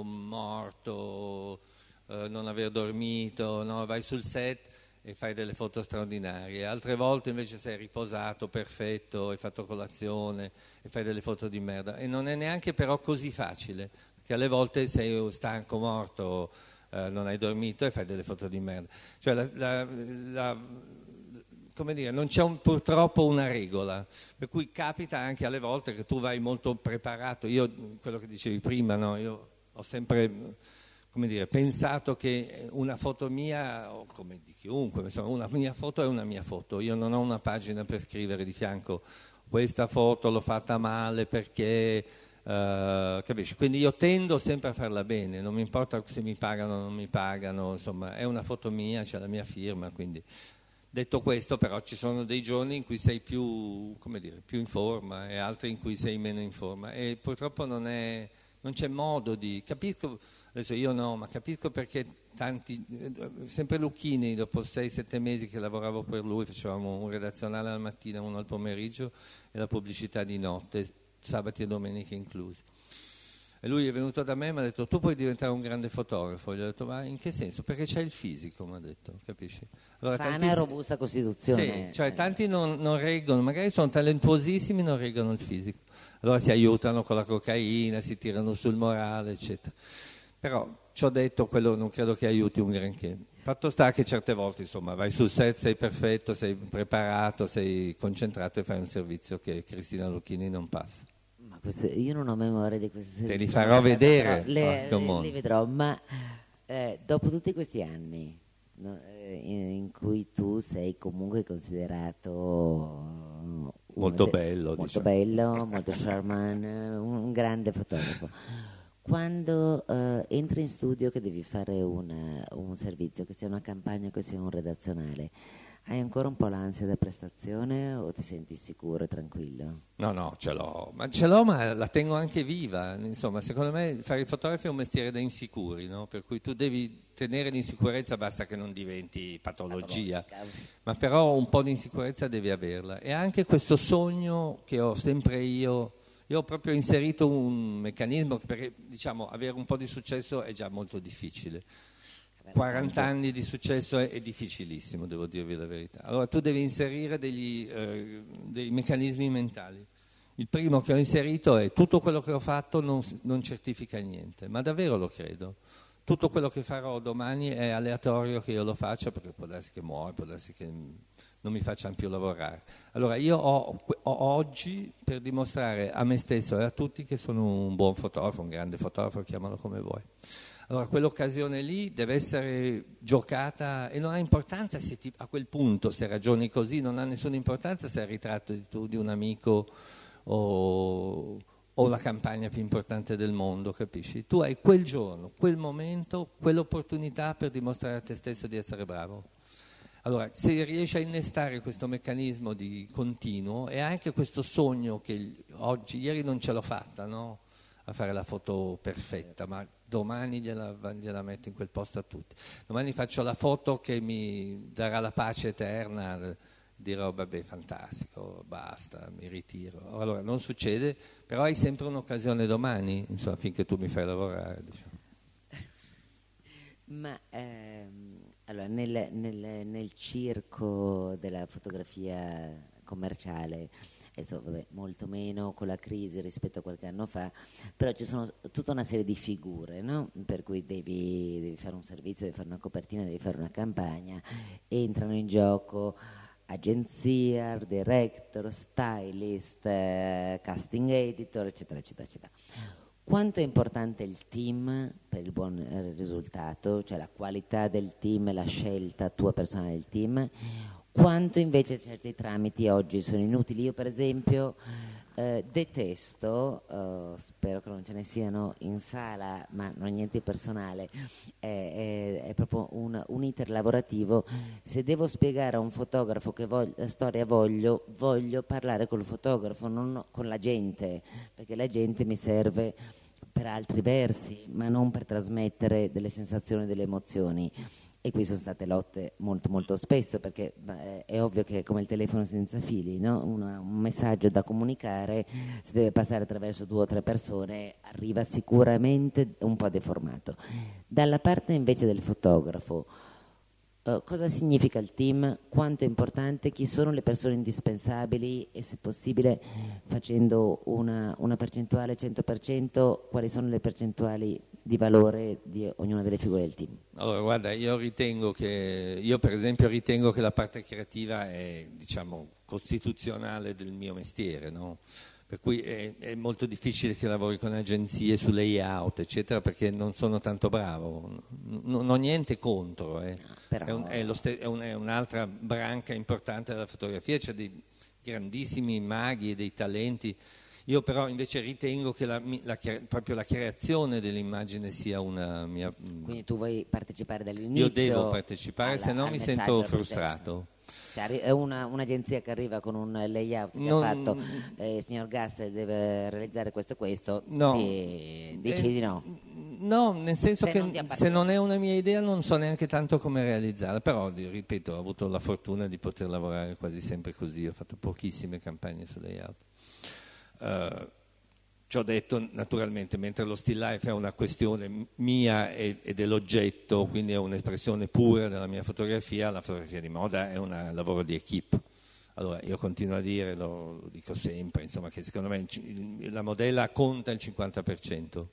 morto, eh, non aver dormito, no? Vai sul set e fai delle foto straordinarie, altre volte invece sei riposato, perfetto, hai fatto colazione e fai delle foto di merda, e non è neanche però così facile, perché alle volte sei stanco, morto, eh, non hai dormito e fai delle foto di merda. Cioè la, la, la, come dire, non c'è un, purtroppo una regola, per cui capita anche alle volte che tu vai molto preparato. Io, quello che dicevi prima, no? Io ho sempre, come dire, pensato che una foto mia, o come di chiunque, insomma, una mia foto è una mia foto, io non ho una pagina per scrivere di fianco questa foto l'ho fatta male perché, uh, capisci? Quindi io tendo sempre a farla bene, non mi importa se mi pagano o non mi pagano, insomma è una foto mia, c'è la mia firma, quindi detto questo però ci sono dei giorni in cui sei più, come dire, più in forma e altri in cui sei meno in forma e purtroppo non è... non c'è modo di, capisco, adesso io no, ma capisco perché tanti, sempre Lucchini, dopo sei sette mesi che lavoravo per lui, facevamo un redazionale al mattino, uno al pomeriggio e la pubblicità di notte, sabati e domeniche inclusi. E lui è venuto da me e mi ha detto, tu puoi diventare un grande fotografo. Gli ho detto, ma in che senso? Perché c'è il fisico, mi ha detto, capisci? Allora, sana tanti, e robusta costituzione. sì, cioè tanti non, non reggono, magari sono talentuosissimi, non reggono il fisico. Allora si aiutano con la cocaina, si tirano sul morale, eccetera. Però ci ho detto, quello non credo che aiuti un granché. Fatto sta che certe volte, insomma, vai sul set, sei perfetto, sei preparato, sei concentrato e fai un servizio che Cristina Lucchini non passa. Ma questo, io non ho memoria di questi servizi. Te li farò vedere. Le, le, li vedrò, ma eh, dopo tutti questi anni, no, eh, in, in cui tu sei comunque considerato molto de- bello, molto diciamo. bello, molto charmant, un, un grande fotografo. Quando eh, entri in studio che devi fare una, un servizio, che sia una campagna, che sia un redazionale, hai ancora un po' l'ansia da prestazione o ti senti sicuro e tranquillo? No, no, ce l'ho, ma ce l'ho, ma la tengo anche viva. Insomma, secondo me fare il fotografo è un mestiere da insicuri, no? Per cui tu devi tenere l'insicurezza, basta che non diventi patologia, Patologica. ma però un po' di insicurezza devi averla. E anche questo sogno che ho sempre io, io ho proprio inserito un meccanismo, perché diciamo avere un po' di successo è già molto difficile. quaranta anni di successo è, è difficilissimo, devo dirvi la verità. Allora tu devi inserire degli, eh, dei meccanismi mentali. Il primo che ho inserito è tutto quello che ho fatto non, non certifica niente, ma davvero lo credo. Tutto quello che farò domani è aleatorio che io lo faccia, perché può darsi che muoia, può darsi che non mi facciano più lavorare. Allora io ho, ho oggi per dimostrare a me stesso e a tutti che sono un buon fotografo, un grande fotografo, chiamalo come vuoi. Allora quell'occasione lì deve essere giocata e non ha importanza se ti, a quel punto se ragioni così, non ha nessuna importanza se è il ritratto di, tu, di un amico o, o la campagna più importante del mondo, capisci? Tu hai quel giorno, quel momento, quell'opportunità per dimostrare a te stesso di essere bravo. Allora se riesci a innestare questo meccanismo di continuo e anche questo sogno che oggi, ieri non ce l'ho fatta, no? A fare la foto perfetta, ma domani gliela, gliela metto in quel posto a tutti. Domani faccio la foto che mi darà la pace eterna, dirò vabbè fantastico, basta, mi ritiro. Allora non succede, però hai sempre un'occasione domani, insomma, finché tu mi fai lavorare. Diciamo. Ma ehm, allora, nel, nel, nel circo della fotografia commerciale, adesso vabbè, molto meno con la crisi rispetto a qualche anno fa, però ci sono tutta una serie di figure, no? Per cui devi, devi fare un servizio, devi fare una copertina, devi fare una campagna, entrano in gioco agenzia, art director, stylist, eh, casting editor, eccetera, eccetera, eccetera. Quanto è importante il team per il buon eh, risultato, cioè la qualità del team e la scelta tua personale del team, quanto invece certi tramiti oggi sono inutili. Io per esempio eh, detesto, eh, spero che non ce ne siano in sala, ma non è niente di personale, è, è, è proprio un, un iter lavorativo. Se devo spiegare a un fotografo che voglio, storia voglio, voglio parlare col fotografo, non con la gente, perché la gente mi serve per altri versi, ma non per trasmettere delle sensazioni, delle emozioni. E qui sono state lotte molto molto spesso, perché beh, è ovvio che è come il telefono senza fili, no? Una, un messaggio da comunicare, se deve passare attraverso due o tre persone, arriva sicuramente un po' deformato. Dalla parte invece del fotografo, Uh, cosa significa il team? Quanto è importante? Chi sono le persone indispensabili? E se possibile, facendo una, una percentuale cento per cento, quali sono le percentuali di valore di ognuna delle figure del team? Allora, guarda, io ritengo che, io per esempio ritengo che la parte creativa è, diciamo, costituzionale del mio mestiere, no? Per cui è, è molto difficile che lavori con agenzie su layout, eccetera, perché non sono tanto bravo. Non ho niente contro, eh. Però... è, un, è, lo ste- è, un, è un'altra branca importante della fotografia, c'è dei grandissimi maghi e dei talenti. Io però invece ritengo che la, la, proprio la creazione dell'immagine sia una mia... Quindi tu vuoi partecipare dall'inizio? Io devo partecipare, alla, se no mi sento frustrato. Cioè, è una, un'agenzia che arriva con un layout che non, ha fatto, eh, signor Gastel deve realizzare questo e questo, no, e dici eh, di no? No, nel senso se che non se non è una mia idea non so neanche tanto come realizzarla, però ripeto, ho avuto la fortuna di poter lavorare quasi sempre così, ho fatto pochissime campagne su layout. Uh, ci ho detto naturalmente, mentre lo still life è una questione mia e, e dell'oggetto, quindi è un'espressione pura della mia fotografia, la fotografia di moda è un lavoro di equipe. Allora io continuo a dire, lo, lo dico sempre, insomma, che secondo me il, la modella conta il cinquanta per cento,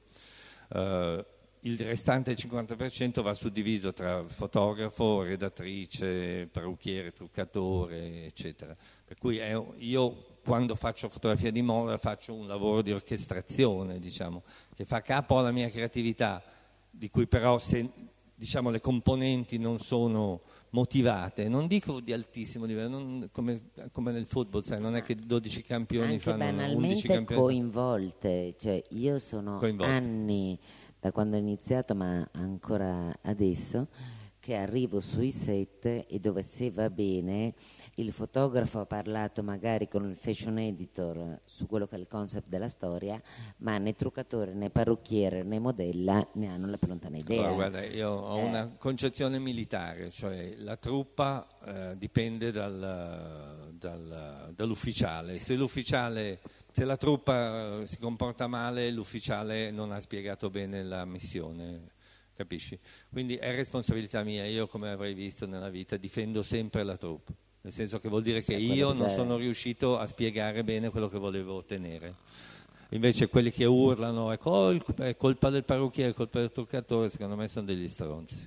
uh, il restante cinquanta per cento va suddiviso tra fotografo, redattrice, parrucchiere, truccatore, eccetera. Per cui è, io quando faccio fotografia di moda faccio un lavoro di orchestrazione, diciamo, che fa capo alla mia creatività, di cui però se diciamo, le componenti non sono motivate, non dico di altissimo livello, non, come, come nel football, sai, non è che dodici campioni anche fanno undici campioni. Coinvolte, cioè io sono coinvolte. anni da quando ho iniziato, ma ancora adesso, che arrivo sui set e dove, se va bene, il fotografo ha parlato magari con il fashion editor su quello che è il concept della storia, ma né truccatore né parrucchiere né modella ne hanno la più lontana idea. Allora, guarda, io ho eh. una concezione militare, cioè la truppa eh, dipende dal, dal, dall'ufficiale. Se l'ufficiale, se la truppa si comporta male, l'ufficiale non ha spiegato bene la missione. Capisci? Quindi è responsabilità mia, io come avrei visto nella vita difendo sempre la troupe, nel senso che vuol dire che io non sono riuscito a spiegare bene quello che volevo ottenere. Invece quelli che urlano è, col- è colpa del parrucchiere, è colpa del truccatore, secondo me sono degli stronzi.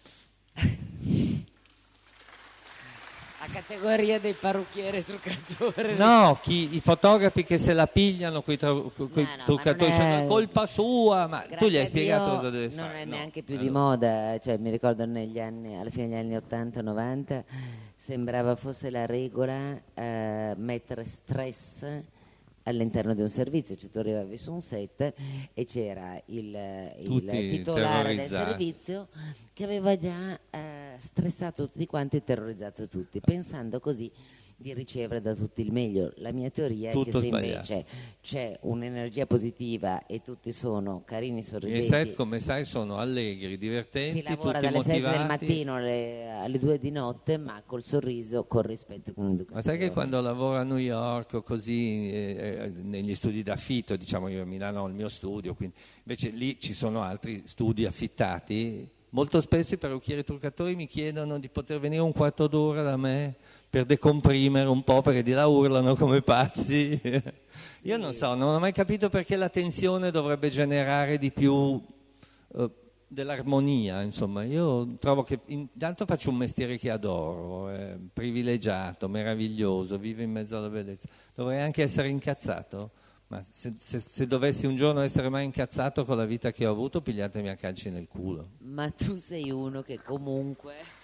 A categoria dei parrucchieri e truccatori. No, chi, i fotografi che se la pigliano con i no, no, truccatori è... è colpa sua, ma grazie tu gli hai spiegato cosa deve non fare. Non è no. neanche più allora. di moda, cioè mi ricordo negli anni, alla fine degli anni ottanta novanta sembrava fosse la regola eh, mettere stress all'interno di un servizio, cioè tu arrivavi su un set e c'era il, il titolare del servizio che aveva già eh, stressato tutti quanti e terrorizzato tutti, pensando così di ricevere da tutti il meglio. La mia teoria Tutto è che se sbagliato. invece c'è un'energia positiva e tutti sono carini, sorridenti, i set, come sai, sono allegri, divertenti, si lavora tutti dalle motivati. sette del mattino alle, alle due di notte, ma col sorriso, col rispetto e con l'educazione. Ma sai che quando lavoro a New York o così eh, negli studi d'affitto, diciamo io a Milano ho il mio studio, quindi invece lì ci sono altri studi affittati, molto spesso i parrucchieri e i truccatori mi chiedono di poter venire un quarto d'ora da me per decomprimere un po', perché di là urlano come pazzi. Sì. Io non so, non ho mai capito perché la tensione dovrebbe generare di più eh, dell'armonia, insomma. Io trovo che intanto faccio un mestiere che adoro, è privilegiato, meraviglioso, vivo in mezzo alla bellezza. Dovrei anche essere incazzato, ma se, se, se dovessi un giorno essere mai incazzato con la vita che ho avuto, pigliatemi a calci nel culo. Ma tu sei uno che comunque...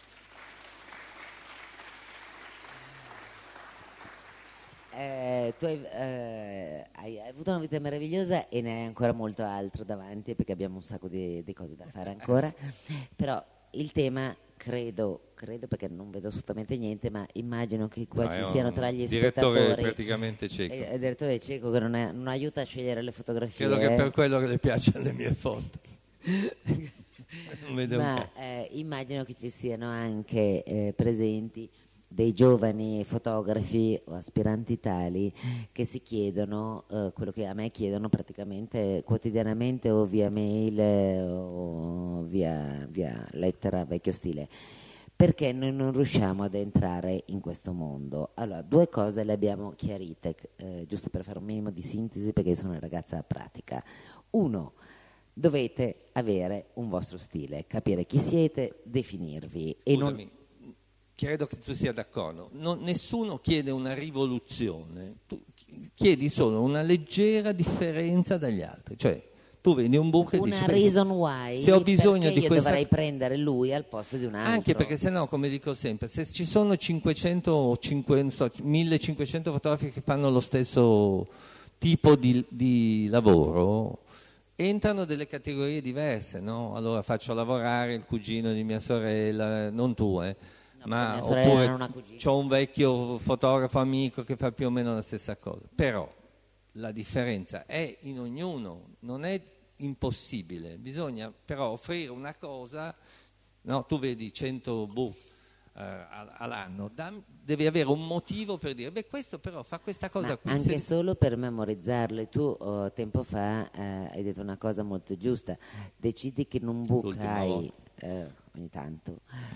Eh, tu hai, eh, hai, hai avuto una vita meravigliosa e ne hai ancora molto altro davanti, perché abbiamo un sacco di, di cose da fare ancora, però il tema credo, credo perché non vedo assolutamente niente, ma immagino che qua No, ci è siano un tra gli direttore spettatori praticamente cieco. eh, il direttore cieco che non, è- non aiuta a scegliere le fotografie. Credo che eh. per quello che le piacciono le mie foto. Non vede un Ma cazzo. eh, immagino che ci siano anche eh, presenti dei giovani fotografi o aspiranti tali che si chiedono eh, quello che a me chiedono praticamente quotidianamente o via mail eh, o via, via lettera vecchio stile. Perché noi non riusciamo ad entrare in questo mondo? Allora, due cose le abbiamo chiarite, eh, giusto per fare un minimo di sintesi, perché io sono una ragazza pratica. Uno, dovete avere un vostro stile, capire chi siete, definirvi. E non... Scusami, credo che tu sia d'accordo. Non- nessuno chiede una rivoluzione, tu chiedi solo una leggera differenza dagli altri. Cioè, tu vedi un book e Una dici, beh, reason why, se ho bisogno perché di io questa... dovrei prendere lui al posto di un altro. Anche perché se no, come dico sempre, se ci sono cinquecento o cinquecento, millecinquecento fotografi che fanno lo stesso tipo di, di lavoro, entrano delle categorie diverse, no? Allora faccio lavorare il cugino di mia sorella, non tu, eh, No, ma mia sorella non ha oppure una cugina. c'ho un vecchio fotografo amico che fa più o meno la stessa cosa. Però la differenza è in ognuno, non è impossibile, bisogna però offrire una cosa, no? Tu vedi cento book eh, all'anno, da- devi avere un motivo per dire, beh questo però fa questa cosa Ma qui. anche Se- solo per memorizzarle. Tu oh, tempo fa eh, hai detto una cosa molto giusta, decidi che in un book L'ultima hai volta. eh, ogni tanto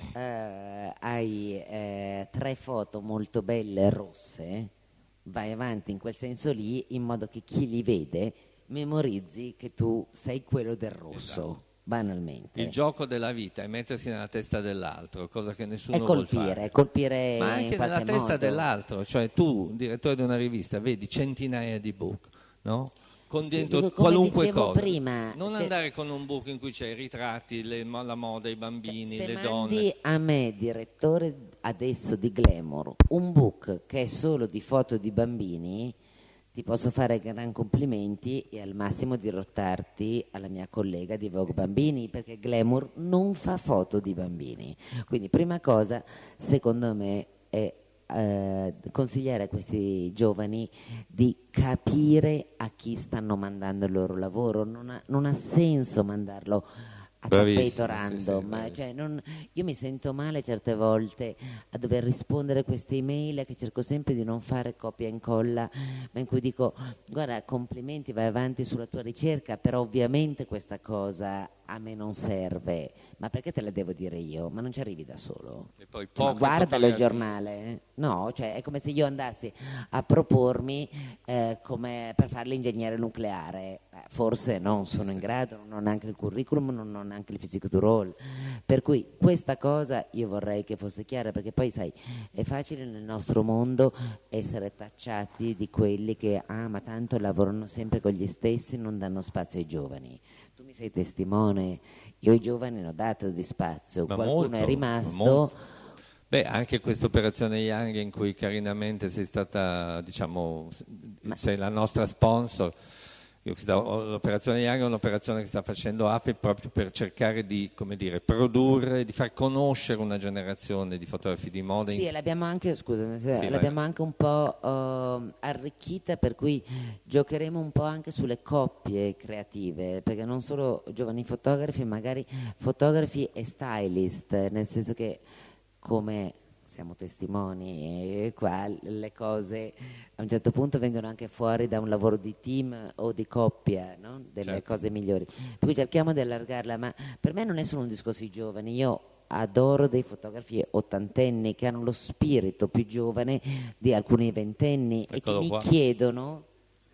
eh, hai eh, tre foto molto belle rosse, vai avanti in quel senso lì in modo che chi li vede memorizzi che tu sei quello del rosso. Esatto. Banalmente Il gioco della vita è mettersi nella testa dell'altro, cosa che nessuno è vuol colpire, fare. colpire Ma in anche qualche nella testa modo. dell'altro, cioè tu, direttore di una rivista, vedi centinaia di book, no? Con Sì, dentro dico, come qualunque dicevo cosa. prima, non cioè- andare con un book in cui c'è i ritratti, le- la moda, i bambini, Se le mandi donne. a me, direttore adesso di Glamour, un book che è solo di foto di bambini, ti posso fare gran complimenti e al massimo dirottarti alla mia collega di Vogue Bambini, perché Glamour non fa foto di bambini. Quindi prima cosa, secondo me, è eh, consigliare a questi giovani di capire a chi stanno mandando il loro lavoro. Non ha, non ha senso mandarlo a Bravissimo, tappeto sì, sì, random, bravissimo. cioè non- io mi sento male certe volte a dover rispondere a queste email che cerco sempre di non fare copia e incolla, ma in cui dico guarda, complimenti, vai avanti sulla tua ricerca, però ovviamente questa cosa a me non serve, ma perché te la devo dire io? Ma non ci arrivi da solo? E poi Cioè, ma poche guardalo il fotografie. giornale, eh? No, cioè è come se io andassi a propormi eh, come per fare l'ingegnere nucleare. Eh, forse non sono in grado, non ho neanche il curriculum, non ho neanche il physique du rôle. Per cui questa cosa io vorrei che fosse chiara, perché poi sai, è facile nel nostro mondo essere tacciati di quelli che, ah, ma tanto lavorano sempre con gli stessi, non danno spazio ai giovani. Tu mi sei testimone, io ai giovani ne ho dato di spazio, Ma qualcuno molto, è ma rimasto. molto. Beh, anche questa operazione Young in cui carinamente sei stata, diciamo, sei la nostra sponsor. Io questa- L'operazione Young è un'operazione che sta facendo A F I proprio per cercare di, come dire, produrre, di far conoscere una generazione di fotografi di moda. Sì, in- e l'abbiamo anche, scusami, se- Sì, l'abbiamo vai. anche un po' eh, arricchita, per cui giocheremo un po' anche sulle coppie creative, perché non solo giovani fotografi, magari fotografi e stylist, nel senso che come siamo testimoni, e qua le cose a un certo punto vengono anche fuori da un lavoro di team o di coppia, no? Delle Certo. cose migliori. Per cui cerchiamo di allargarla, ma per me non è solo un discorso di giovani, io adoro dei fotografi ottantenni che hanno lo spirito più giovane di alcuni ventenni e che Eccolo mi qua. chiedono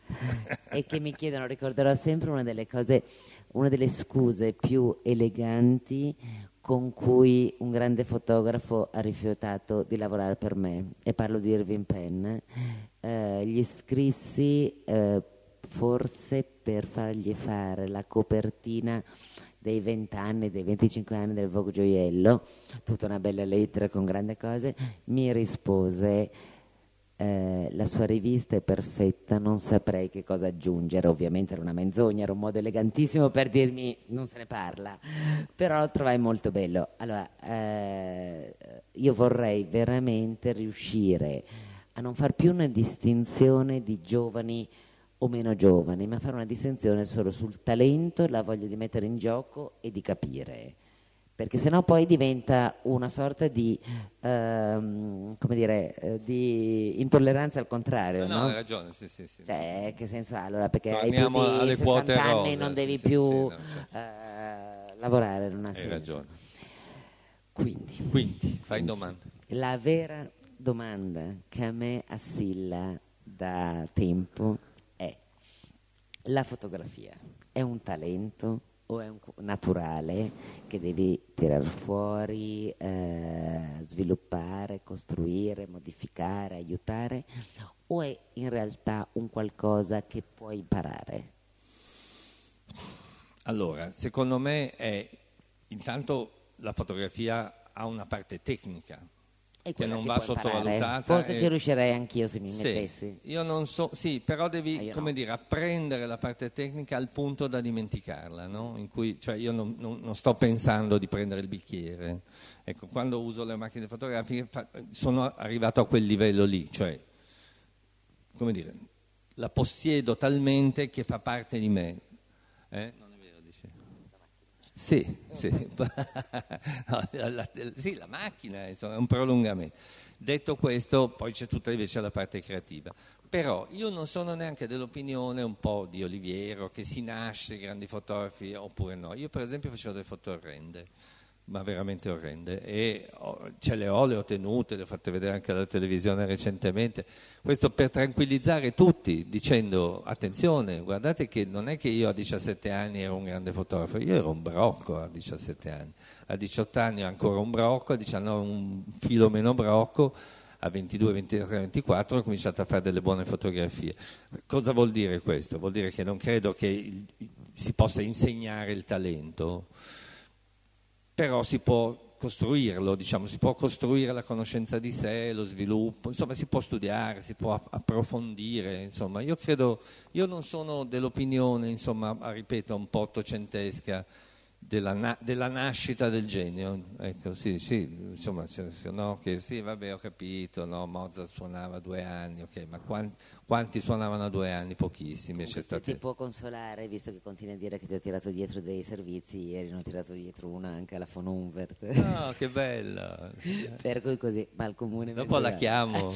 e che mi chiedono, ricorderò sempre una delle cose, una delle scuse più eleganti con cui un grande fotografo ha rifiutato di lavorare per me, e parlo di Irving Penn. Eh, gli scrissi eh, forse per fargli fare la copertina dei venti anni, dei venticinque anni del Vogue Gioiello, tutta una bella lettera con grandi cose. Mi rispose eh, la sua rivista è perfetta, non saprei che cosa aggiungere, ovviamente era una menzogna, era un modo elegantissimo per dirmi non se ne parla, però lo trovai molto bello. Allora, eh, io vorrei veramente riuscire a non far più una distinzione di giovani o meno giovani, ma fare una distinzione solo sul talento, la voglia di mettere in gioco e di capire, perché sennò poi diventa una sorta di, ehm, come dire, eh, di intolleranza al contrario, no, no? no, hai ragione, sì, sì, sì. Cioè, che senso ha allora? Perché Torniamo hai più alle di quote sessanta anni rosa, non devi sì, sì, più sì, no, certo. eh, lavorare, non ha Hai senso. ragione. Quindi, Quindi, fai domande. la vera domanda che a me assilla da tempo è: la fotografia è un talento o è un naturale che devi tirar fuori, eh, sviluppare, costruire, modificare, aiutare, o è in realtà un qualcosa che puoi imparare? Allora, secondo me è intanto la fotografia ha una parte tecnica E che quella non si va può imparare. sottovalutata. Forse e- ci riuscirei anch'io se mi Sì, mettessi. io non so, sì, però Ah, devi, io come no. dire, apprendere la parte tecnica al punto da dimenticarla, no? In cui, cioè io non, non- non sto pensando di prendere il bicchiere. Ecco, quando uso le macchine fotografiche fa- sono arrivato a quel livello lì, cioè, come dire, la possiedo talmente che fa parte di me. Eh? Non è vero, dici? Sì, sì. No, la, la- sì, la macchina insomma, è un prolungamento. Detto questo, poi c'è tutta invece la parte creativa. Però io non sono neanche dell'opinione un po' di Oliviero che si nasce grandi fotografi oppure no. Io per esempio facevo delle foto orrende, ma veramente orrende, e ho- ce le ho, le ho tenute, le ho fatte vedere anche alla televisione recentemente. Questo per tranquillizzare tutti, dicendo attenzione, guardate che non è che io a diciassette anni ero un grande fotografo, io ero un brocco a diciassette anni, a diciotto anni ancora un brocco, a diciannove un filo meno brocco, a ventidue, ventitré, ventiquattro ho cominciato a fare delle buone fotografie. Cosa vuol dire questo? Vuol dire che non credo che il- si possa insegnare il talento, però si può costruirlo, diciamo, si può costruire la conoscenza di sé, lo sviluppo, insomma si può studiare, si può approfondire, insomma io credo, io non sono dell'opinione, insomma, ripeto, un po' ottocentesca della, na- della nascita del genio, ecco, sì, sì, insomma, se- se no, che sì, vabbè, ho capito, no, Mozart suonava a due anni, ok, ma quan- quanti suonavano a due anni? Pochissimi, Comunque, c'è se ti state... può consolare, visto che continui a dire che ti ho tirato dietro dei servizi, ieri ne ho tirato dietro una anche alla von Humbert. No, che bella! Per cui così, ma al comune Dopo la mezzo- chiamo.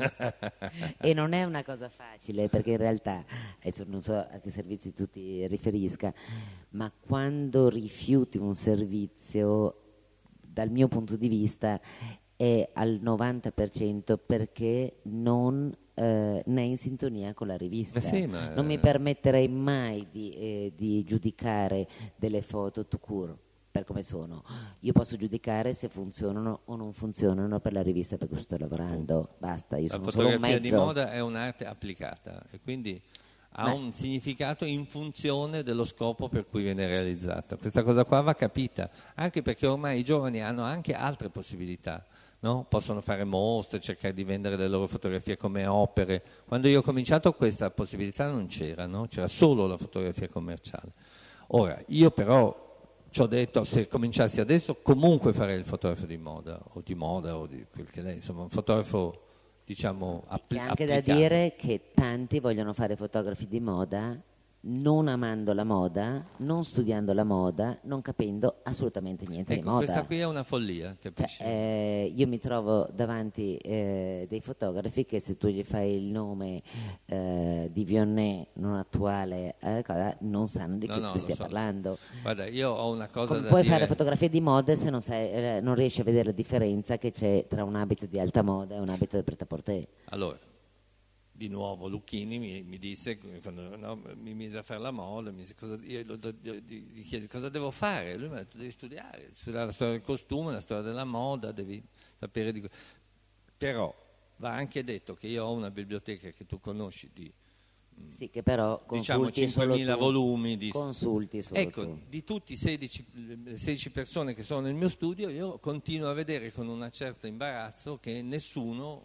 E non è una cosa facile, perché in realtà, adesso non so a che servizi tu ti riferisca, ma quando rifiuti un servizio, dal mio punto di vista, è al novanta per cento perché non eh, ne è in sintonia con la rivista. Eh sì, ma- Non mi permetterei mai di, eh, di giudicare delle foto tout court per come sono. Io posso giudicare se funzionano o non funzionano per la rivista per cui sto lavorando. Basta, io La sono solo un fotografia di mezzo. moda è un'arte applicata e quindi ha Ma- un significato in funzione dello scopo per cui viene realizzata. Questa cosa qua va capita, anche perché ormai i giovani hanno anche altre possibilità, no? Possono fare mostre, cercare di vendere le loro fotografie come opere. Quando io ho cominciato questa possibilità non c'era, no? C'era solo la fotografia commerciale. Ora, io però ci ho detto, se cominciassi adesso comunque farei il fotografo di moda, o di moda, o di quel che è, insomma un fotografo, diciamo, app- C'è anche da applicato. dire che tanti vogliono fare fotografi di moda non amando la moda, non studiando la moda, non capendo assolutamente niente di Ecco, moda. questa qui è una follia, Cioè, capisci? eh, io mi trovo davanti eh, dei fotografi che se tu gli fai il nome eh, di Vionnet non attuale, eh, cosa, non sanno di No, che no, tu lo stia so, lo so. parlando. Guarda, io ho una cosa Come da puoi dire. fare fotografie di moda se non, sai, eh, non riesci a vedere la differenza che c'è tra un abito di alta moda e un abito di pret-à-porter? Allora, di nuovo Lucchini mi, mi disse, quando no, mi mise a fare la moda, mi disse cosa, io lo- gli gli chiesi cosa devo fare, lui mi ha detto devi studiare, studiare la storia del costume, la storia della moda, devi sapere di... que-". Però va anche detto che io ho una biblioteca che tu conosci di Sì, che però diciamo consulti solo cinquemila tu. volumi di... Consulti solo Ecco, tu. di tutti i sedici, sedici persone che sono nel mio studio, io continuo a vedere con un certo imbarazzo che nessuno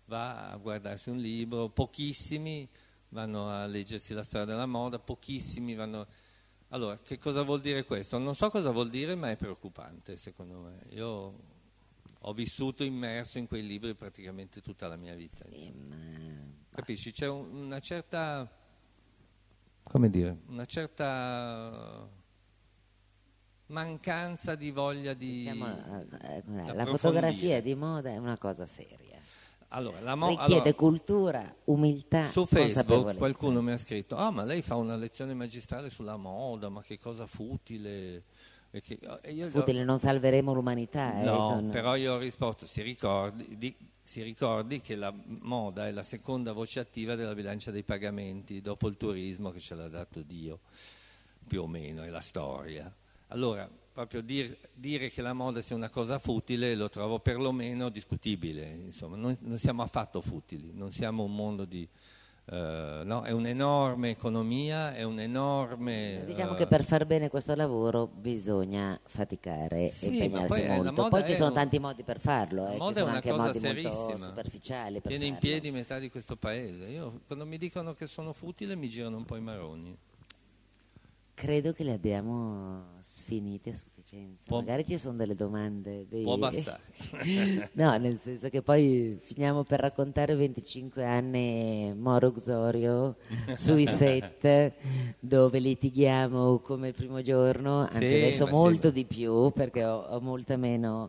va a guardarsi un libro, pochissimi vanno a leggersi la storia della moda, pochissimi vanno... Allora, che cosa vuol dire questo? Non so cosa vuol dire, ma è preoccupante secondo me. Io ho vissuto immerso in quei libri praticamente tutta la mia vita. Sì, ma... Capisci? C'è un, una certa, come dire, una certa mancanza di voglia di... Diciamo, eh, la fotografia di moda è una cosa seria. Allora, la mo- richiede allora, cultura, umiltà, su Facebook consapevolezza. qualcuno mi ha scritto: ah, ma lei fa una lezione magistrale sulla moda, ma che cosa futile. E che, e io Futile, ho... non salveremo l'umanità. No, eh, con... però io ho risposto: si ricordi, di, si ricordi che la moda è la seconda voce attiva della bilancia dei pagamenti, dopo il turismo che ce l'ha dato Dio, più o meno, è la storia. Allora, proprio dir, dire che la moda sia una cosa futile lo trovo perlomeno discutibile. Insomma, noi non siamo affatto futili, non siamo un mondo di... Uh, no, è un'enorme economia, è un'enorme... Diciamo uh, che per far bene questo lavoro bisogna faticare sì, e impegnarsi poi, molto. Poi ci sono un... tanti modi per farlo, la eh, moda ci sono è una anche cosa modi serissima, molto superficiali per tiene in farlo. piedi metà di questo paese. Io, quando mi dicono che sono futile mi girano un po' i maroni. Credo che le abbiamo sfinite a sufficienza. Può, Magari ci sono delle domande. Dei... Può bastare. No, nel senso che poi finiamo per raccontare venticinque anni Moro Uxorio sui set dove litighiamo come il primo giorno, anzi sì, adesso molto sì. di più perché ho, ho molta meno,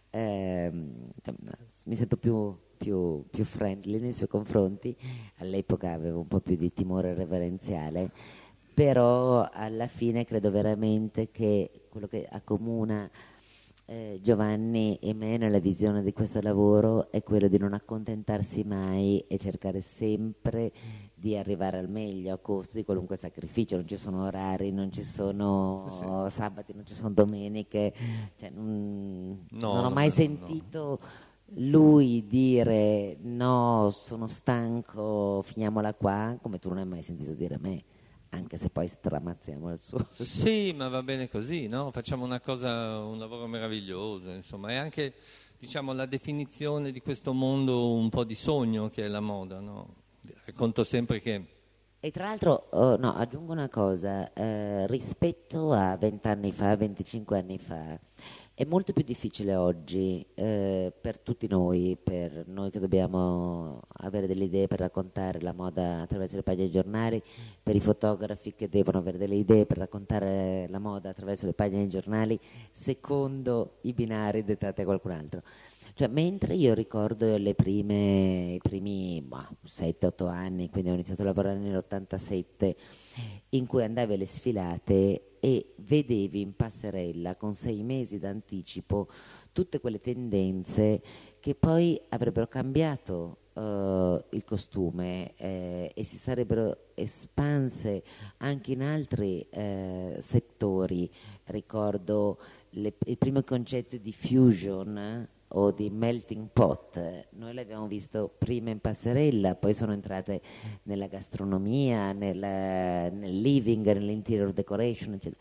ehm, mi sento più, più, più friendly nei suoi confronti. All'epoca avevo un po' più di timore reverenziale. Però alla fine credo veramente che quello che accomuna eh, Giovanni e me nella visione di questo lavoro è quello di non accontentarsi mai e cercare sempre di arrivare al meglio a costo di qualunque sacrificio. Non ci sono orari, non ci sono sì. sabati, non ci sono domeniche, cioè, non, no, non ho mai no, sentito no. lui dire no, sono stanco, finiamola qua, come tu non hai mai sentito dire a me. Anche se poi stramazziamo il suo. Sì, ma va bene così, no? Facciamo una cosa, un lavoro meraviglioso, insomma, è anche, diciamo, la definizione di questo mondo un po' di sogno che è la moda, no? Racconto sempre che... E tra l'altro, oh, no, aggiungo una cosa, eh, rispetto a vent'anni fa, venticinque anni fa, è molto più difficile oggi eh, per tutti noi, per noi che dobbiamo avere delle idee per raccontare la moda attraverso le pagine dei giornali, per i fotografi che devono avere delle idee per raccontare la moda attraverso le pagine dei giornali, secondo i binari dettati da qualcun altro. Cioè, mentre io ricordo le prime, i primi sette otto anni, quindi ho iniziato a lavorare nell'ottantasette, in cui andavi alle sfilate e vedevi in passerella con sei mesi d'anticipo tutte quelle tendenze che poi avrebbero cambiato uh, il costume eh, e si sarebbero espanse anche in altri eh, settori. Ricordo le, il primo concetto di fusion eh, o di melting pot, noi l'abbiamo visto prima in passerella, poi sono entrate nella gastronomia, nel, nel living, nell'interior decoration, eccetera.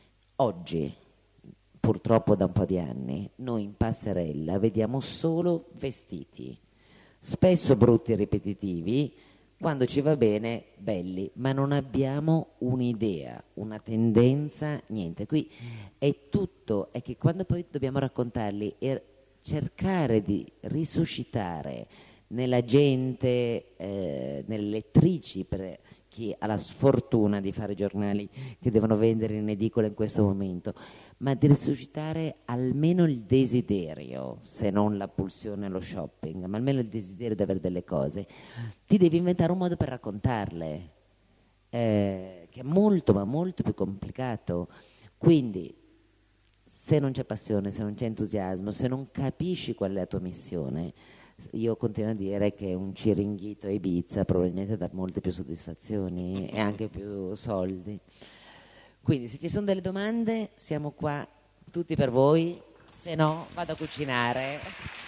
Oggi, purtroppo da un po' di anni, noi in passerella vediamo solo vestiti, spesso brutti e ripetitivi, quando ci va bene belli, ma non abbiamo un'idea, una tendenza, niente. Qui è tutto, è che quando poi dobbiamo raccontarli e cercare di risuscitare nella gente, eh, nelle lettrici, per chi ha la sfortuna di fare giornali che devono vendere in edicola in questo momento, ma di risuscitare almeno il desiderio, se non la pulsione allo shopping, ma almeno il desiderio di avere delle cose, ti devi inventare un modo per raccontarle, eh, che è molto ma molto più complicato. Quindi se non c'è passione, se non c'è entusiasmo, se non capisci qual è la tua missione, io continuo a dire che un Ciringhito a Ibiza probabilmente dà molte più soddisfazioni e anche più soldi. Quindi se ci sono delle domande siamo qua tutti per voi, se no vado a cucinare.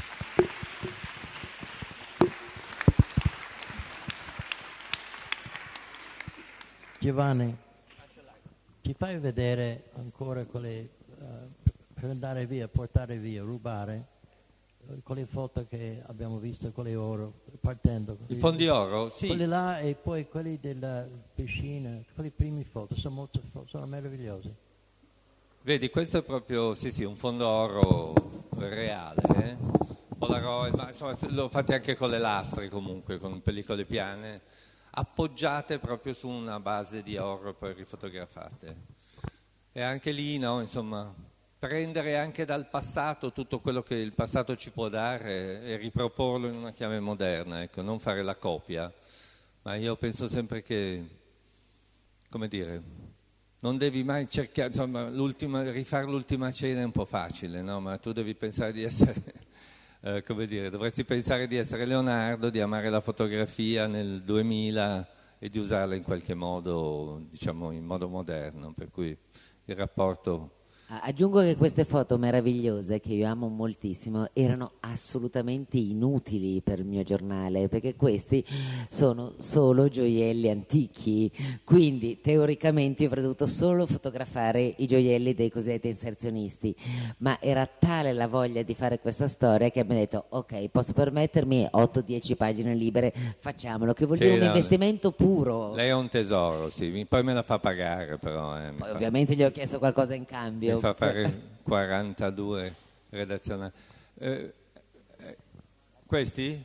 Giovanni, ci fai vedere ancora quelle... Uh, per andare via, portare via, rubare con le foto che abbiamo visto, quelle oro, partendo. I fondi oro? Sì. Quelli là e poi quelli della piscina, quelle prime foto, sono, molto, sono meravigliose. Vedi, questo è proprio, sì sì, un fondo oro reale, eh? Polaroid, ma insomma l'ho fatto anche con le lastre comunque, con pellicole piane, appoggiate proprio su una base di oro e poi rifotografate. E anche lì, no, insomma, prendere anche dal passato tutto quello che il passato ci può dare e riproporlo in una chiave moderna, ecco, non fare la copia. Ma io penso sempre che, come dire, non devi mai cercare, insomma, l'ultima, rifare l'ultima cena è un po' facile, no? Ma tu devi pensare di essere, eh, come dire, dovresti pensare di essere Leonardo, di amare la fotografia nel duemila e di usarla in qualche modo, diciamo, in modo moderno, per cui il rapporto... Aggiungo che queste foto meravigliose, che io amo moltissimo, erano assolutamente inutili per il mio giornale, perché questi sono solo gioielli antichi, quindi teoricamente io avrei dovuto solo fotografare i gioielli dei cosiddetti inserzionisti, ma era tale la voglia di fare questa storia che abbiamo detto ok, posso permettermi otto dieci pagine libere, facciamolo, che vuol Sì, dire un no, investimento puro. Lei è un tesoro, sì, poi me la fa pagare però. Eh, Poi fa... ovviamente gli ho chiesto qualcosa in cambio. Mi fa fare quarantadue redazionali. Eh, eh, questi?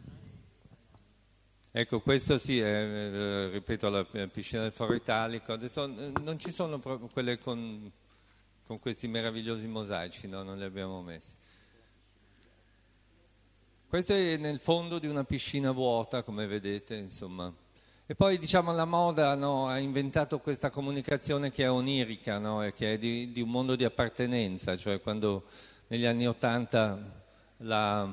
Ecco, questo sì, è, eh, ripeto, la piscina del Foro Italico. Adesso eh, non ci sono proprio quelle con, con questi meravigliosi mosaici, no? Non li abbiamo messi. Questo è nel fondo di una piscina vuota, come vedete, insomma. E poi, diciamo, la moda, no, ha inventato questa comunicazione che è onirica, no, e che è di, di un mondo di appartenenza, cioè quando negli anni Ottanta la,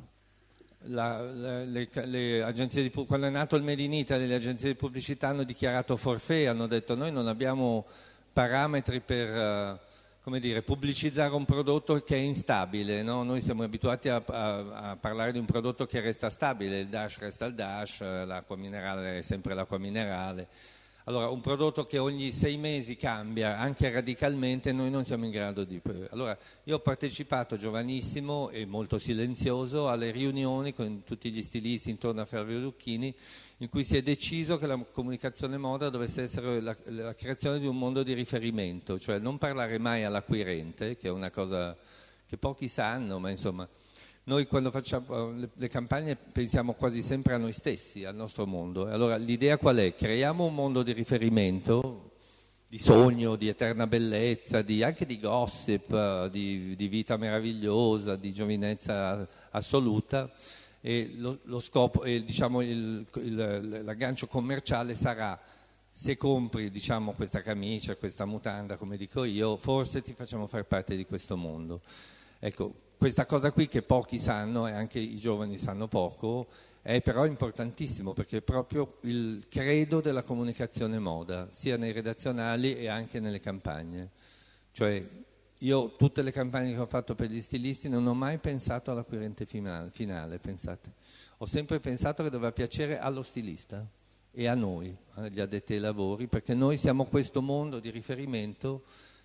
la, la, le, le agenzie di, quando è nato il Made in Italy, le agenzie di pubblicità hanno dichiarato forfait, hanno detto noi non abbiamo parametri per... Uh, come dire, pubblicizzare un prodotto che è instabile, no? Noi siamo abituati a, a, a parlare di un prodotto che resta stabile, il Dash resta il Dash, l'acqua minerale è sempre l'acqua minerale. Allora, un prodotto che ogni sei mesi cambia, anche radicalmente, noi non siamo in grado di... Allora, io ho partecipato giovanissimo e molto silenzioso alle riunioni con tutti gli stilisti intorno a Flavio Lucchini, in cui si è deciso che la comunicazione moda dovesse essere la, la creazione di un mondo di riferimento, cioè non parlare mai all'acquirente, che è una cosa che pochi sanno, ma insomma... Noi quando facciamo le, le campagne pensiamo quasi sempre a noi stessi, al nostro mondo. Allora l'idea qual è? Creiamo un mondo di riferimento, di sogno, di eterna bellezza, di, anche di gossip, di, di vita meravigliosa, di giovinezza assoluta e lo, lo scopo, e, diciamo, il, il, l'aggancio commerciale sarà: se compri, diciamo, questa camicia, questa mutanda, come dico io, forse ti facciamo far parte di questo mondo. Ecco, questa cosa qui che pochi sanno e anche i giovani sanno poco è però importantissimo, perché è proprio il credo della comunicazione moda, sia nei redazionali e anche nelle campagne. Cioè io tutte le campagne che ho fatto per gli stilisti non ho mai pensato all'acquirente finale, pensate. Ho sempre pensato che doveva piacere allo stilista e a noi, agli addetti ai lavori, perché noi siamo questo mondo di riferimento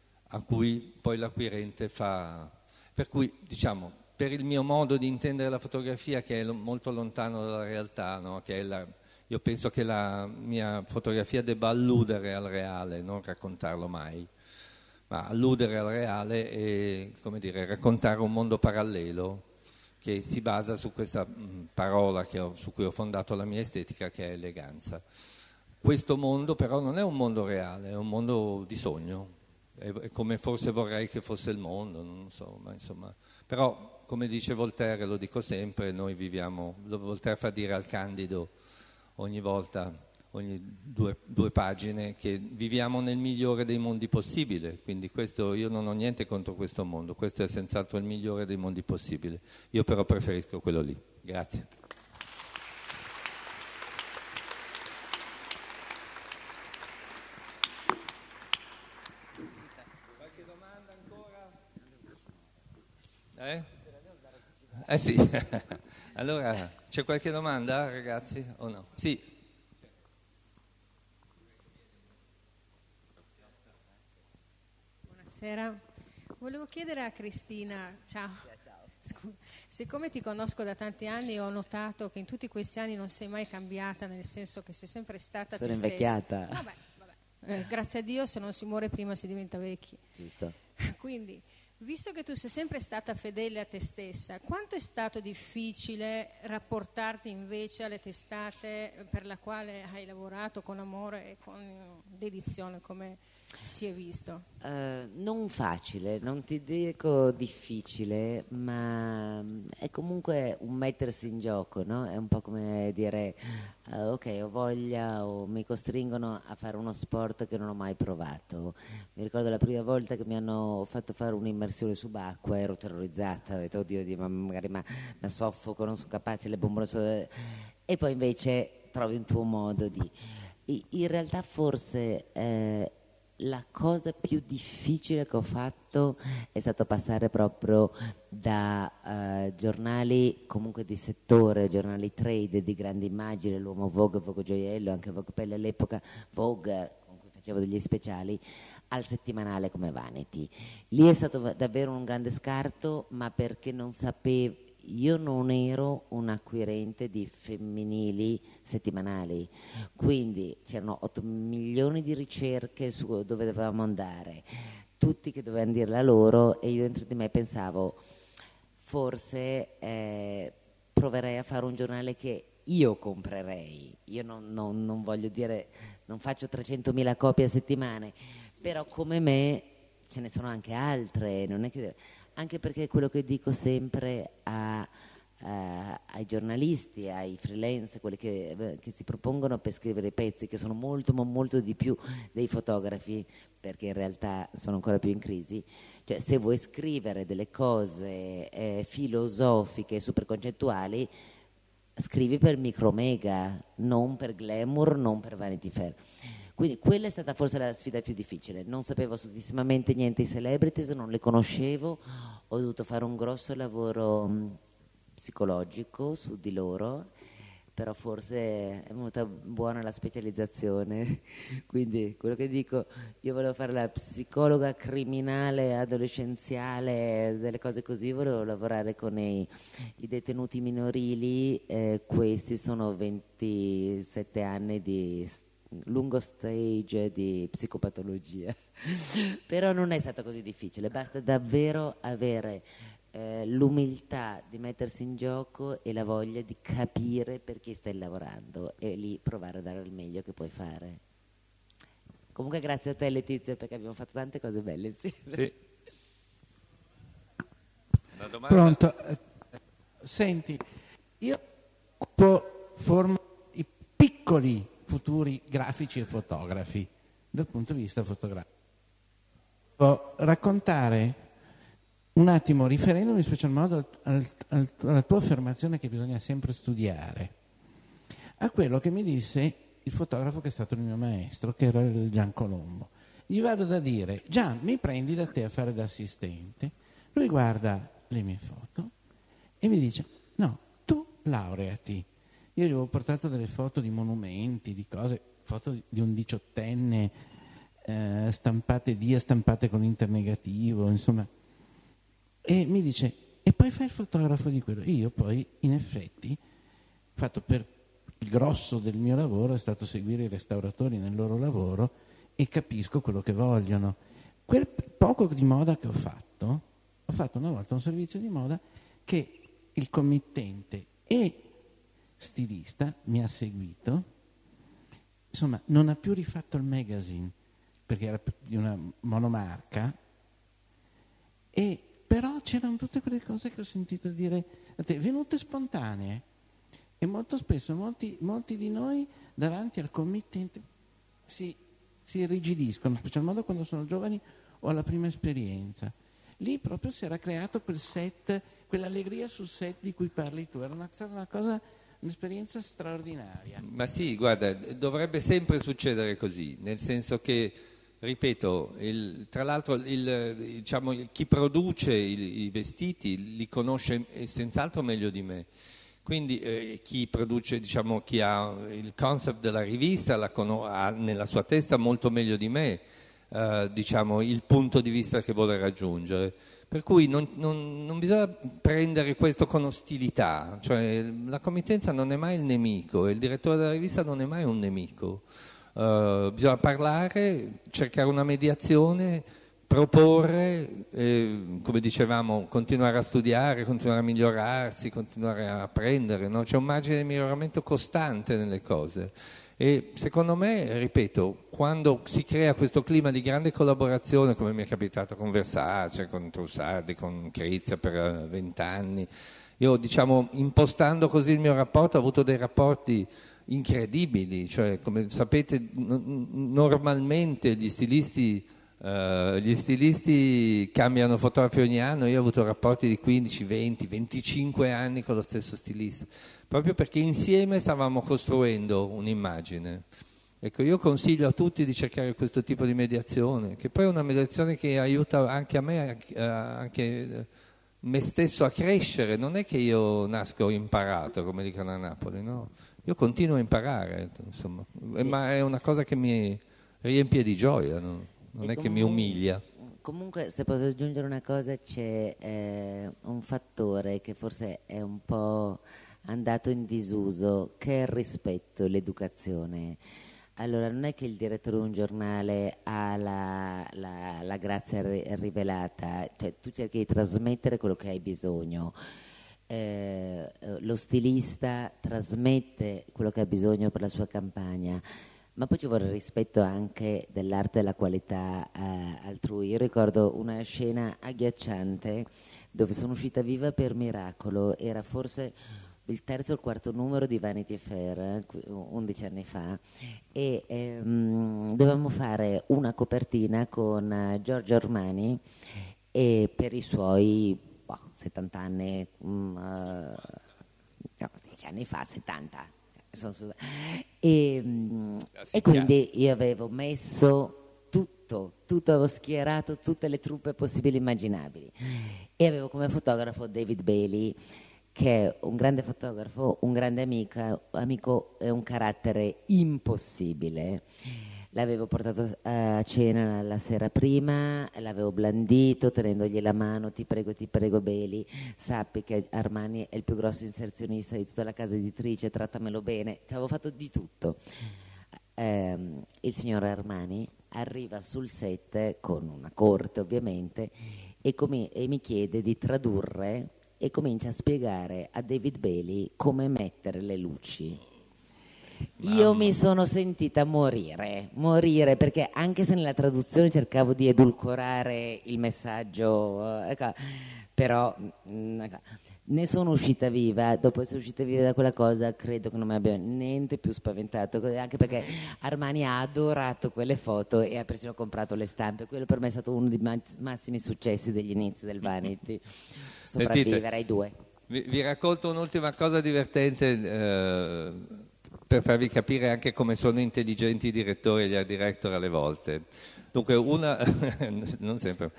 a cui poi l'acquirente fa... Per cui, diciamo, per il mio modo di intendere la fotografia, che è lo, molto lontano dalla realtà, no? Che è la, io penso che la mia fotografia debba alludere al reale, non raccontarlo mai, ma alludere al reale e, come dire, raccontare un mondo parallelo che si basa su questa mh, parola che ho, su cui ho fondato la mia estetica, che è eleganza. Questo mondo però non è un mondo reale, è un mondo di sogno. È come forse vorrei che fosse il mondo, non so, ma insomma, però come dice Voltaire, lo dico sempre, noi viviamo, Voltaire fa dire al Candido ogni volta, ogni due, due pagine, che viviamo nel migliore dei mondi possibile, quindi questo, io non ho niente contro questo mondo, questo è senz'altro il migliore dei mondi possibili, io però preferisco quello lì. Grazie. Eh? Eh sì, allora c'è qualche domanda ragazzi o no? Sì. Buonasera, volevo chiedere a Cristina, ciao, Scusa. Siccome ti conosco da tanti anni, ho notato che in tutti questi anni non sei mai cambiata, nel senso che sei sempre stata Sono te invecchiata. stessa. Vabbè, vabbè. Eh, grazie a Dio, se non si muore prima si diventa vecchi. Giusto. Quindi, visto che tu sei sempre stata fedele a te stessa, quanto è stato difficile rapportarti invece alle testate per la quale hai lavorato con amore e con dedizione, come si è visto? Uh, non facile, non ti dico difficile, ma è comunque un mettersi in gioco, no? È un po' come dire uh, ok, ho voglia, o mi costringono a fare uno sport che non ho mai provato. Mi ricordo la prima volta che mi hanno fatto fare un'immersione subacquea, ero terrorizzata, ho detto oddio, oddio, ma magari ma, ma soffoco, non sono capace, le bombole sono... E poi invece trovi un tuo modo di... In realtà forse... Eh, la cosa più difficile che ho fatto è stato passare proprio da uh, giornali comunque di settore, giornali trade di grandi immagini, l'Uomo Vogue, Vogue Gioiello, anche Vogue Pelle all'epoca, Vogue, con cui facevo degli speciali, al settimanale come Vanity. Lì è stato davvero un grande scarto, ma perché non sapevo, io non ero un acquirente di femminili settimanali, quindi c'erano otto milioni di ricerche su dove dovevamo andare, tutti che dovevano dire la loro, e io dentro di me pensavo forse eh, proverei a fare un giornale che io comprerei. Io non, non, non voglio dire, non faccio trecentomila copie a settimane, però come me ce ne sono anche altre, non è che... anche perché è quello che dico sempre a, a, ai giornalisti, ai freelance, quelli che, che si propongono per scrivere i pezzi, che sono molto, molto di più dei fotografi, perché in realtà sono ancora più in crisi. Cioè, se vuoi scrivere delle cose eh, filosofiche, super concettuali, scrivi per Micromega, non per Glamour, non per Vanity Fair. Quindi quella è stata forse la sfida più difficile. Non sapevo assolutissimamente niente di celebrities, non le conoscevo, ho dovuto fare un grosso lavoro mh, psicologico su di loro, però forse è venuta buona la specializzazione. Quindi quello che dico, io volevo fare la psicologa criminale adolescenziale, delle cose così, volevo lavorare con i, i detenuti minorili, eh, questi sono ventisette anni di lungo stage di psicopatologia. Però non è stato così difficile, basta davvero avere eh, l'umiltà di mettersi in gioco e la voglia di capire per chi stai lavorando e lì provare a dare il meglio che puoi fare. Comunque grazie a te Letizia, perché abbiamo fatto tante cose belle insieme. Sì. Una domanda? Pronto? Senti, io formo i piccoli futuri grafici e fotografi dal punto di vista fotografico. Devo raccontare un attimo, riferendomi in special modo al, al, al, alla tua affermazione che bisogna sempre studiare, a quello che mi disse il fotografo che è stato il mio maestro, che era il Gian Colombo. Gli vado da dire: Gian, mi prendi da te a fare da assistente? Lui guarda le mie foto e mi dice: no, tu laureati. Io gli avevo portato delle foto di monumenti, di cose, foto di un diciottenne eh, stampate via, stampate con internegativo, insomma. E mi dice: e poi fai il fotografo di quello. Io poi, in effetti, fatto per il grosso del mio lavoro è stato seguire i restauratori nel loro lavoro e capisco quello che vogliono. Quel poco di moda che ho fatto, ho fatto una volta un servizio di moda che il committente e stilista mi ha seguito, insomma non ha più rifatto il magazine perché era di una monomarca, e però c'erano tutte quelle cose che ho sentito dire a te, venute spontanee, e molto spesso molti, molti di noi davanti al committente si, si irrigidiscono, specialmente quando sono giovani o alla prima esperienza. Lì proprio si era creato quel set, quell'allegria sul set di cui parli tu, era una, una cosa, un'esperienza straordinaria. Ma sì, guarda, dovrebbe sempre succedere così, nel senso che, ripeto, il, tra l'altro il, diciamo, chi produce i, i vestiti li conosce senz'altro meglio di me. Quindi eh, chi produce, diciamo, chi ha il concept della rivista la cono- ha nella sua testa molto meglio di me. eh, diciamo, il punto di vista che vuole raggiungere. Per cui non, non, non bisogna prendere questo con ostilità, cioè la committenza non è mai il nemico e il direttore della rivista non è mai un nemico. Uh, bisogna parlare, cercare una mediazione, proporre, eh, come dicevamo, continuare a studiare, continuare a migliorarsi, continuare a apprendere, no? C'è un margine di miglioramento costante nelle cose. E secondo me, ripeto, quando si crea questo clima di grande collaborazione, come mi è capitato con Versace, con Trussardi, con Crizia per vent'anni, io diciamo impostando così il mio rapporto ho avuto dei rapporti incredibili, cioè come sapete normalmente gli stilisti, uh, gli stilisti cambiano fotografi ogni anno, io ho avuto rapporti di quindici, venti, venticinque anni con lo stesso stilista, proprio perché insieme stavamo costruendo un'immagine. Ecco, io consiglio a tutti di cercare questo tipo di mediazione, che poi è una mediazione che aiuta anche a me, anche me stesso a crescere. Non è che io nasco imparato, come dicono a Napoli, no? Io continuo a imparare, insomma, sì. Ma è una cosa che mi riempie di gioia, no? Non e è comunque, che mi umilia. Comunque, se posso aggiungere una cosa, c'è eh, un fattore che forse è un po' andato in disuso, che è il rispetto e l'educazione. Allora, non è che il direttore di un giornale ha la, la, la grazia rivelata, cioè tu cerchi di trasmettere quello che hai bisogno. Eh, lo stilista trasmette quello che ha bisogno per la sua campagna, ma poi ci vuole il rispetto anche dell'arte e della qualità eh, altrui. Io ricordo una scena agghiacciante dove sono uscita viva per miracolo, era forse il terzo o il quarto numero di Vanity Fair, undici anni fa, e ehm, dovevamo fare una copertina con uh, Giorgio Armani e per i suoi boh, settanta anni, um, uh, no, sedici anni fa, settanta. Sono su... e, um, e quindi io avevo messo tutto, tutto avevo schierato tutte le truppe possibili e immaginabili e avevo come fotografo David Bailey, che è un grande fotografo, un grande amica, amico e un carattere impossibile. L'avevo portato a cena la sera prima, l'avevo blandito tenendogli la mano, ti prego, ti prego Bailey, sappi che Armani è il più grosso inserzionista di tutta la casa editrice, trattamelo bene, ci avevo fatto di tutto. Eh, il signor Armani arriva sul set con una corte ovviamente e, come, e mi chiede di tradurre e comincia a spiegare a David Bailey come mettere le luci. Mamma. Io mi sono sentita morire, morire, perché anche se nella traduzione cercavo di edulcorare il messaggio, ecco, però ecco, ne sono uscita viva. Dopo essere uscita viva da quella cosa, credo che non mi abbia niente più spaventato, anche perché Armani ha adorato quelle foto e ha persino comprato le stampe. Quello per me è stato uno dei massimi successi degli inizi del Vanity, sopravvivere ai due. Vi, vi racconto un'ultima cosa divertente eh, per farvi capire anche come sono intelligenti i direttori e gli art director alle volte. Dunque, una non sempre.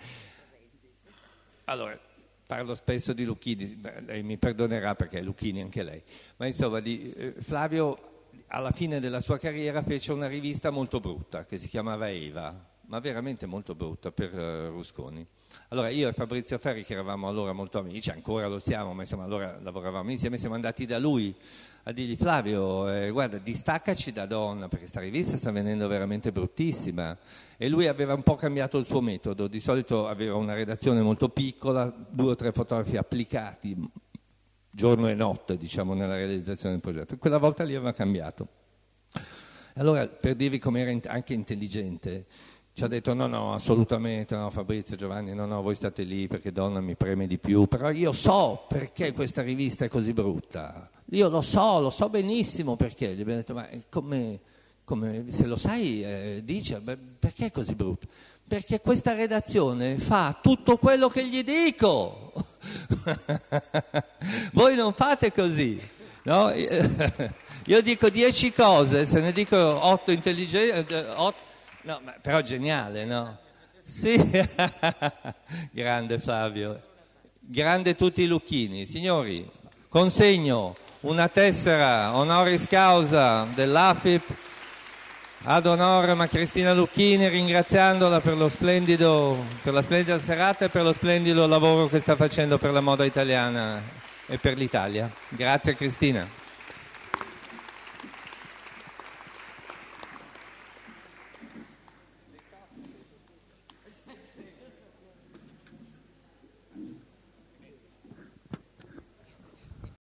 Allora, parlo spesso di Lucchini, lei mi perdonerà perché è Lucchini anche lei, ma insomma di, eh, Flavio alla fine della sua carriera fece una rivista molto brutta che si chiamava Eva, ma veramente molto brutta per uh, Rusconi. Allora io e Fabrizio Ferri, che eravamo allora molto amici, ancora lo siamo, ma insomma allora lavoravamo insieme, siamo andati da lui a dirgli: Flavio, eh, guarda, distaccaci da Donna perché sta rivista sta venendo veramente bruttissima. E lui aveva un po' cambiato il suo metodo, di solito aveva una redazione molto piccola, due o tre fotografi applicati giorno e notte, diciamo, nella realizzazione del progetto. Quella volta lì aveva cambiato. Allora, per dirvi com'era anche intelligente, ci ha detto: no, no, assolutamente no, Fabrizio, Giovanni, no, no, voi state lì perché Donna mi preme di più, però io so perché questa rivista è così brutta, io lo so, lo so benissimo perché. Gli abbiamo detto: ma come, come se lo sai, eh, dice, beh, perché è così brutta? Perché questa redazione fa tutto quello che gli dico. Voi non fate così, no? Io dico dieci cose, se ne dico otto intelligenti, otto. No, ma però geniale, no? Sì, grande Flavio, grande tutti i Lucchini. Signori, consegno una tessera honoris causa dell'A F I P ad honorem a Cristina Lucchini, ringraziandola per lo splendido, per la splendida serata e per lo splendido lavoro che sta facendo per la moda italiana e per l'Italia. Grazie Cristina.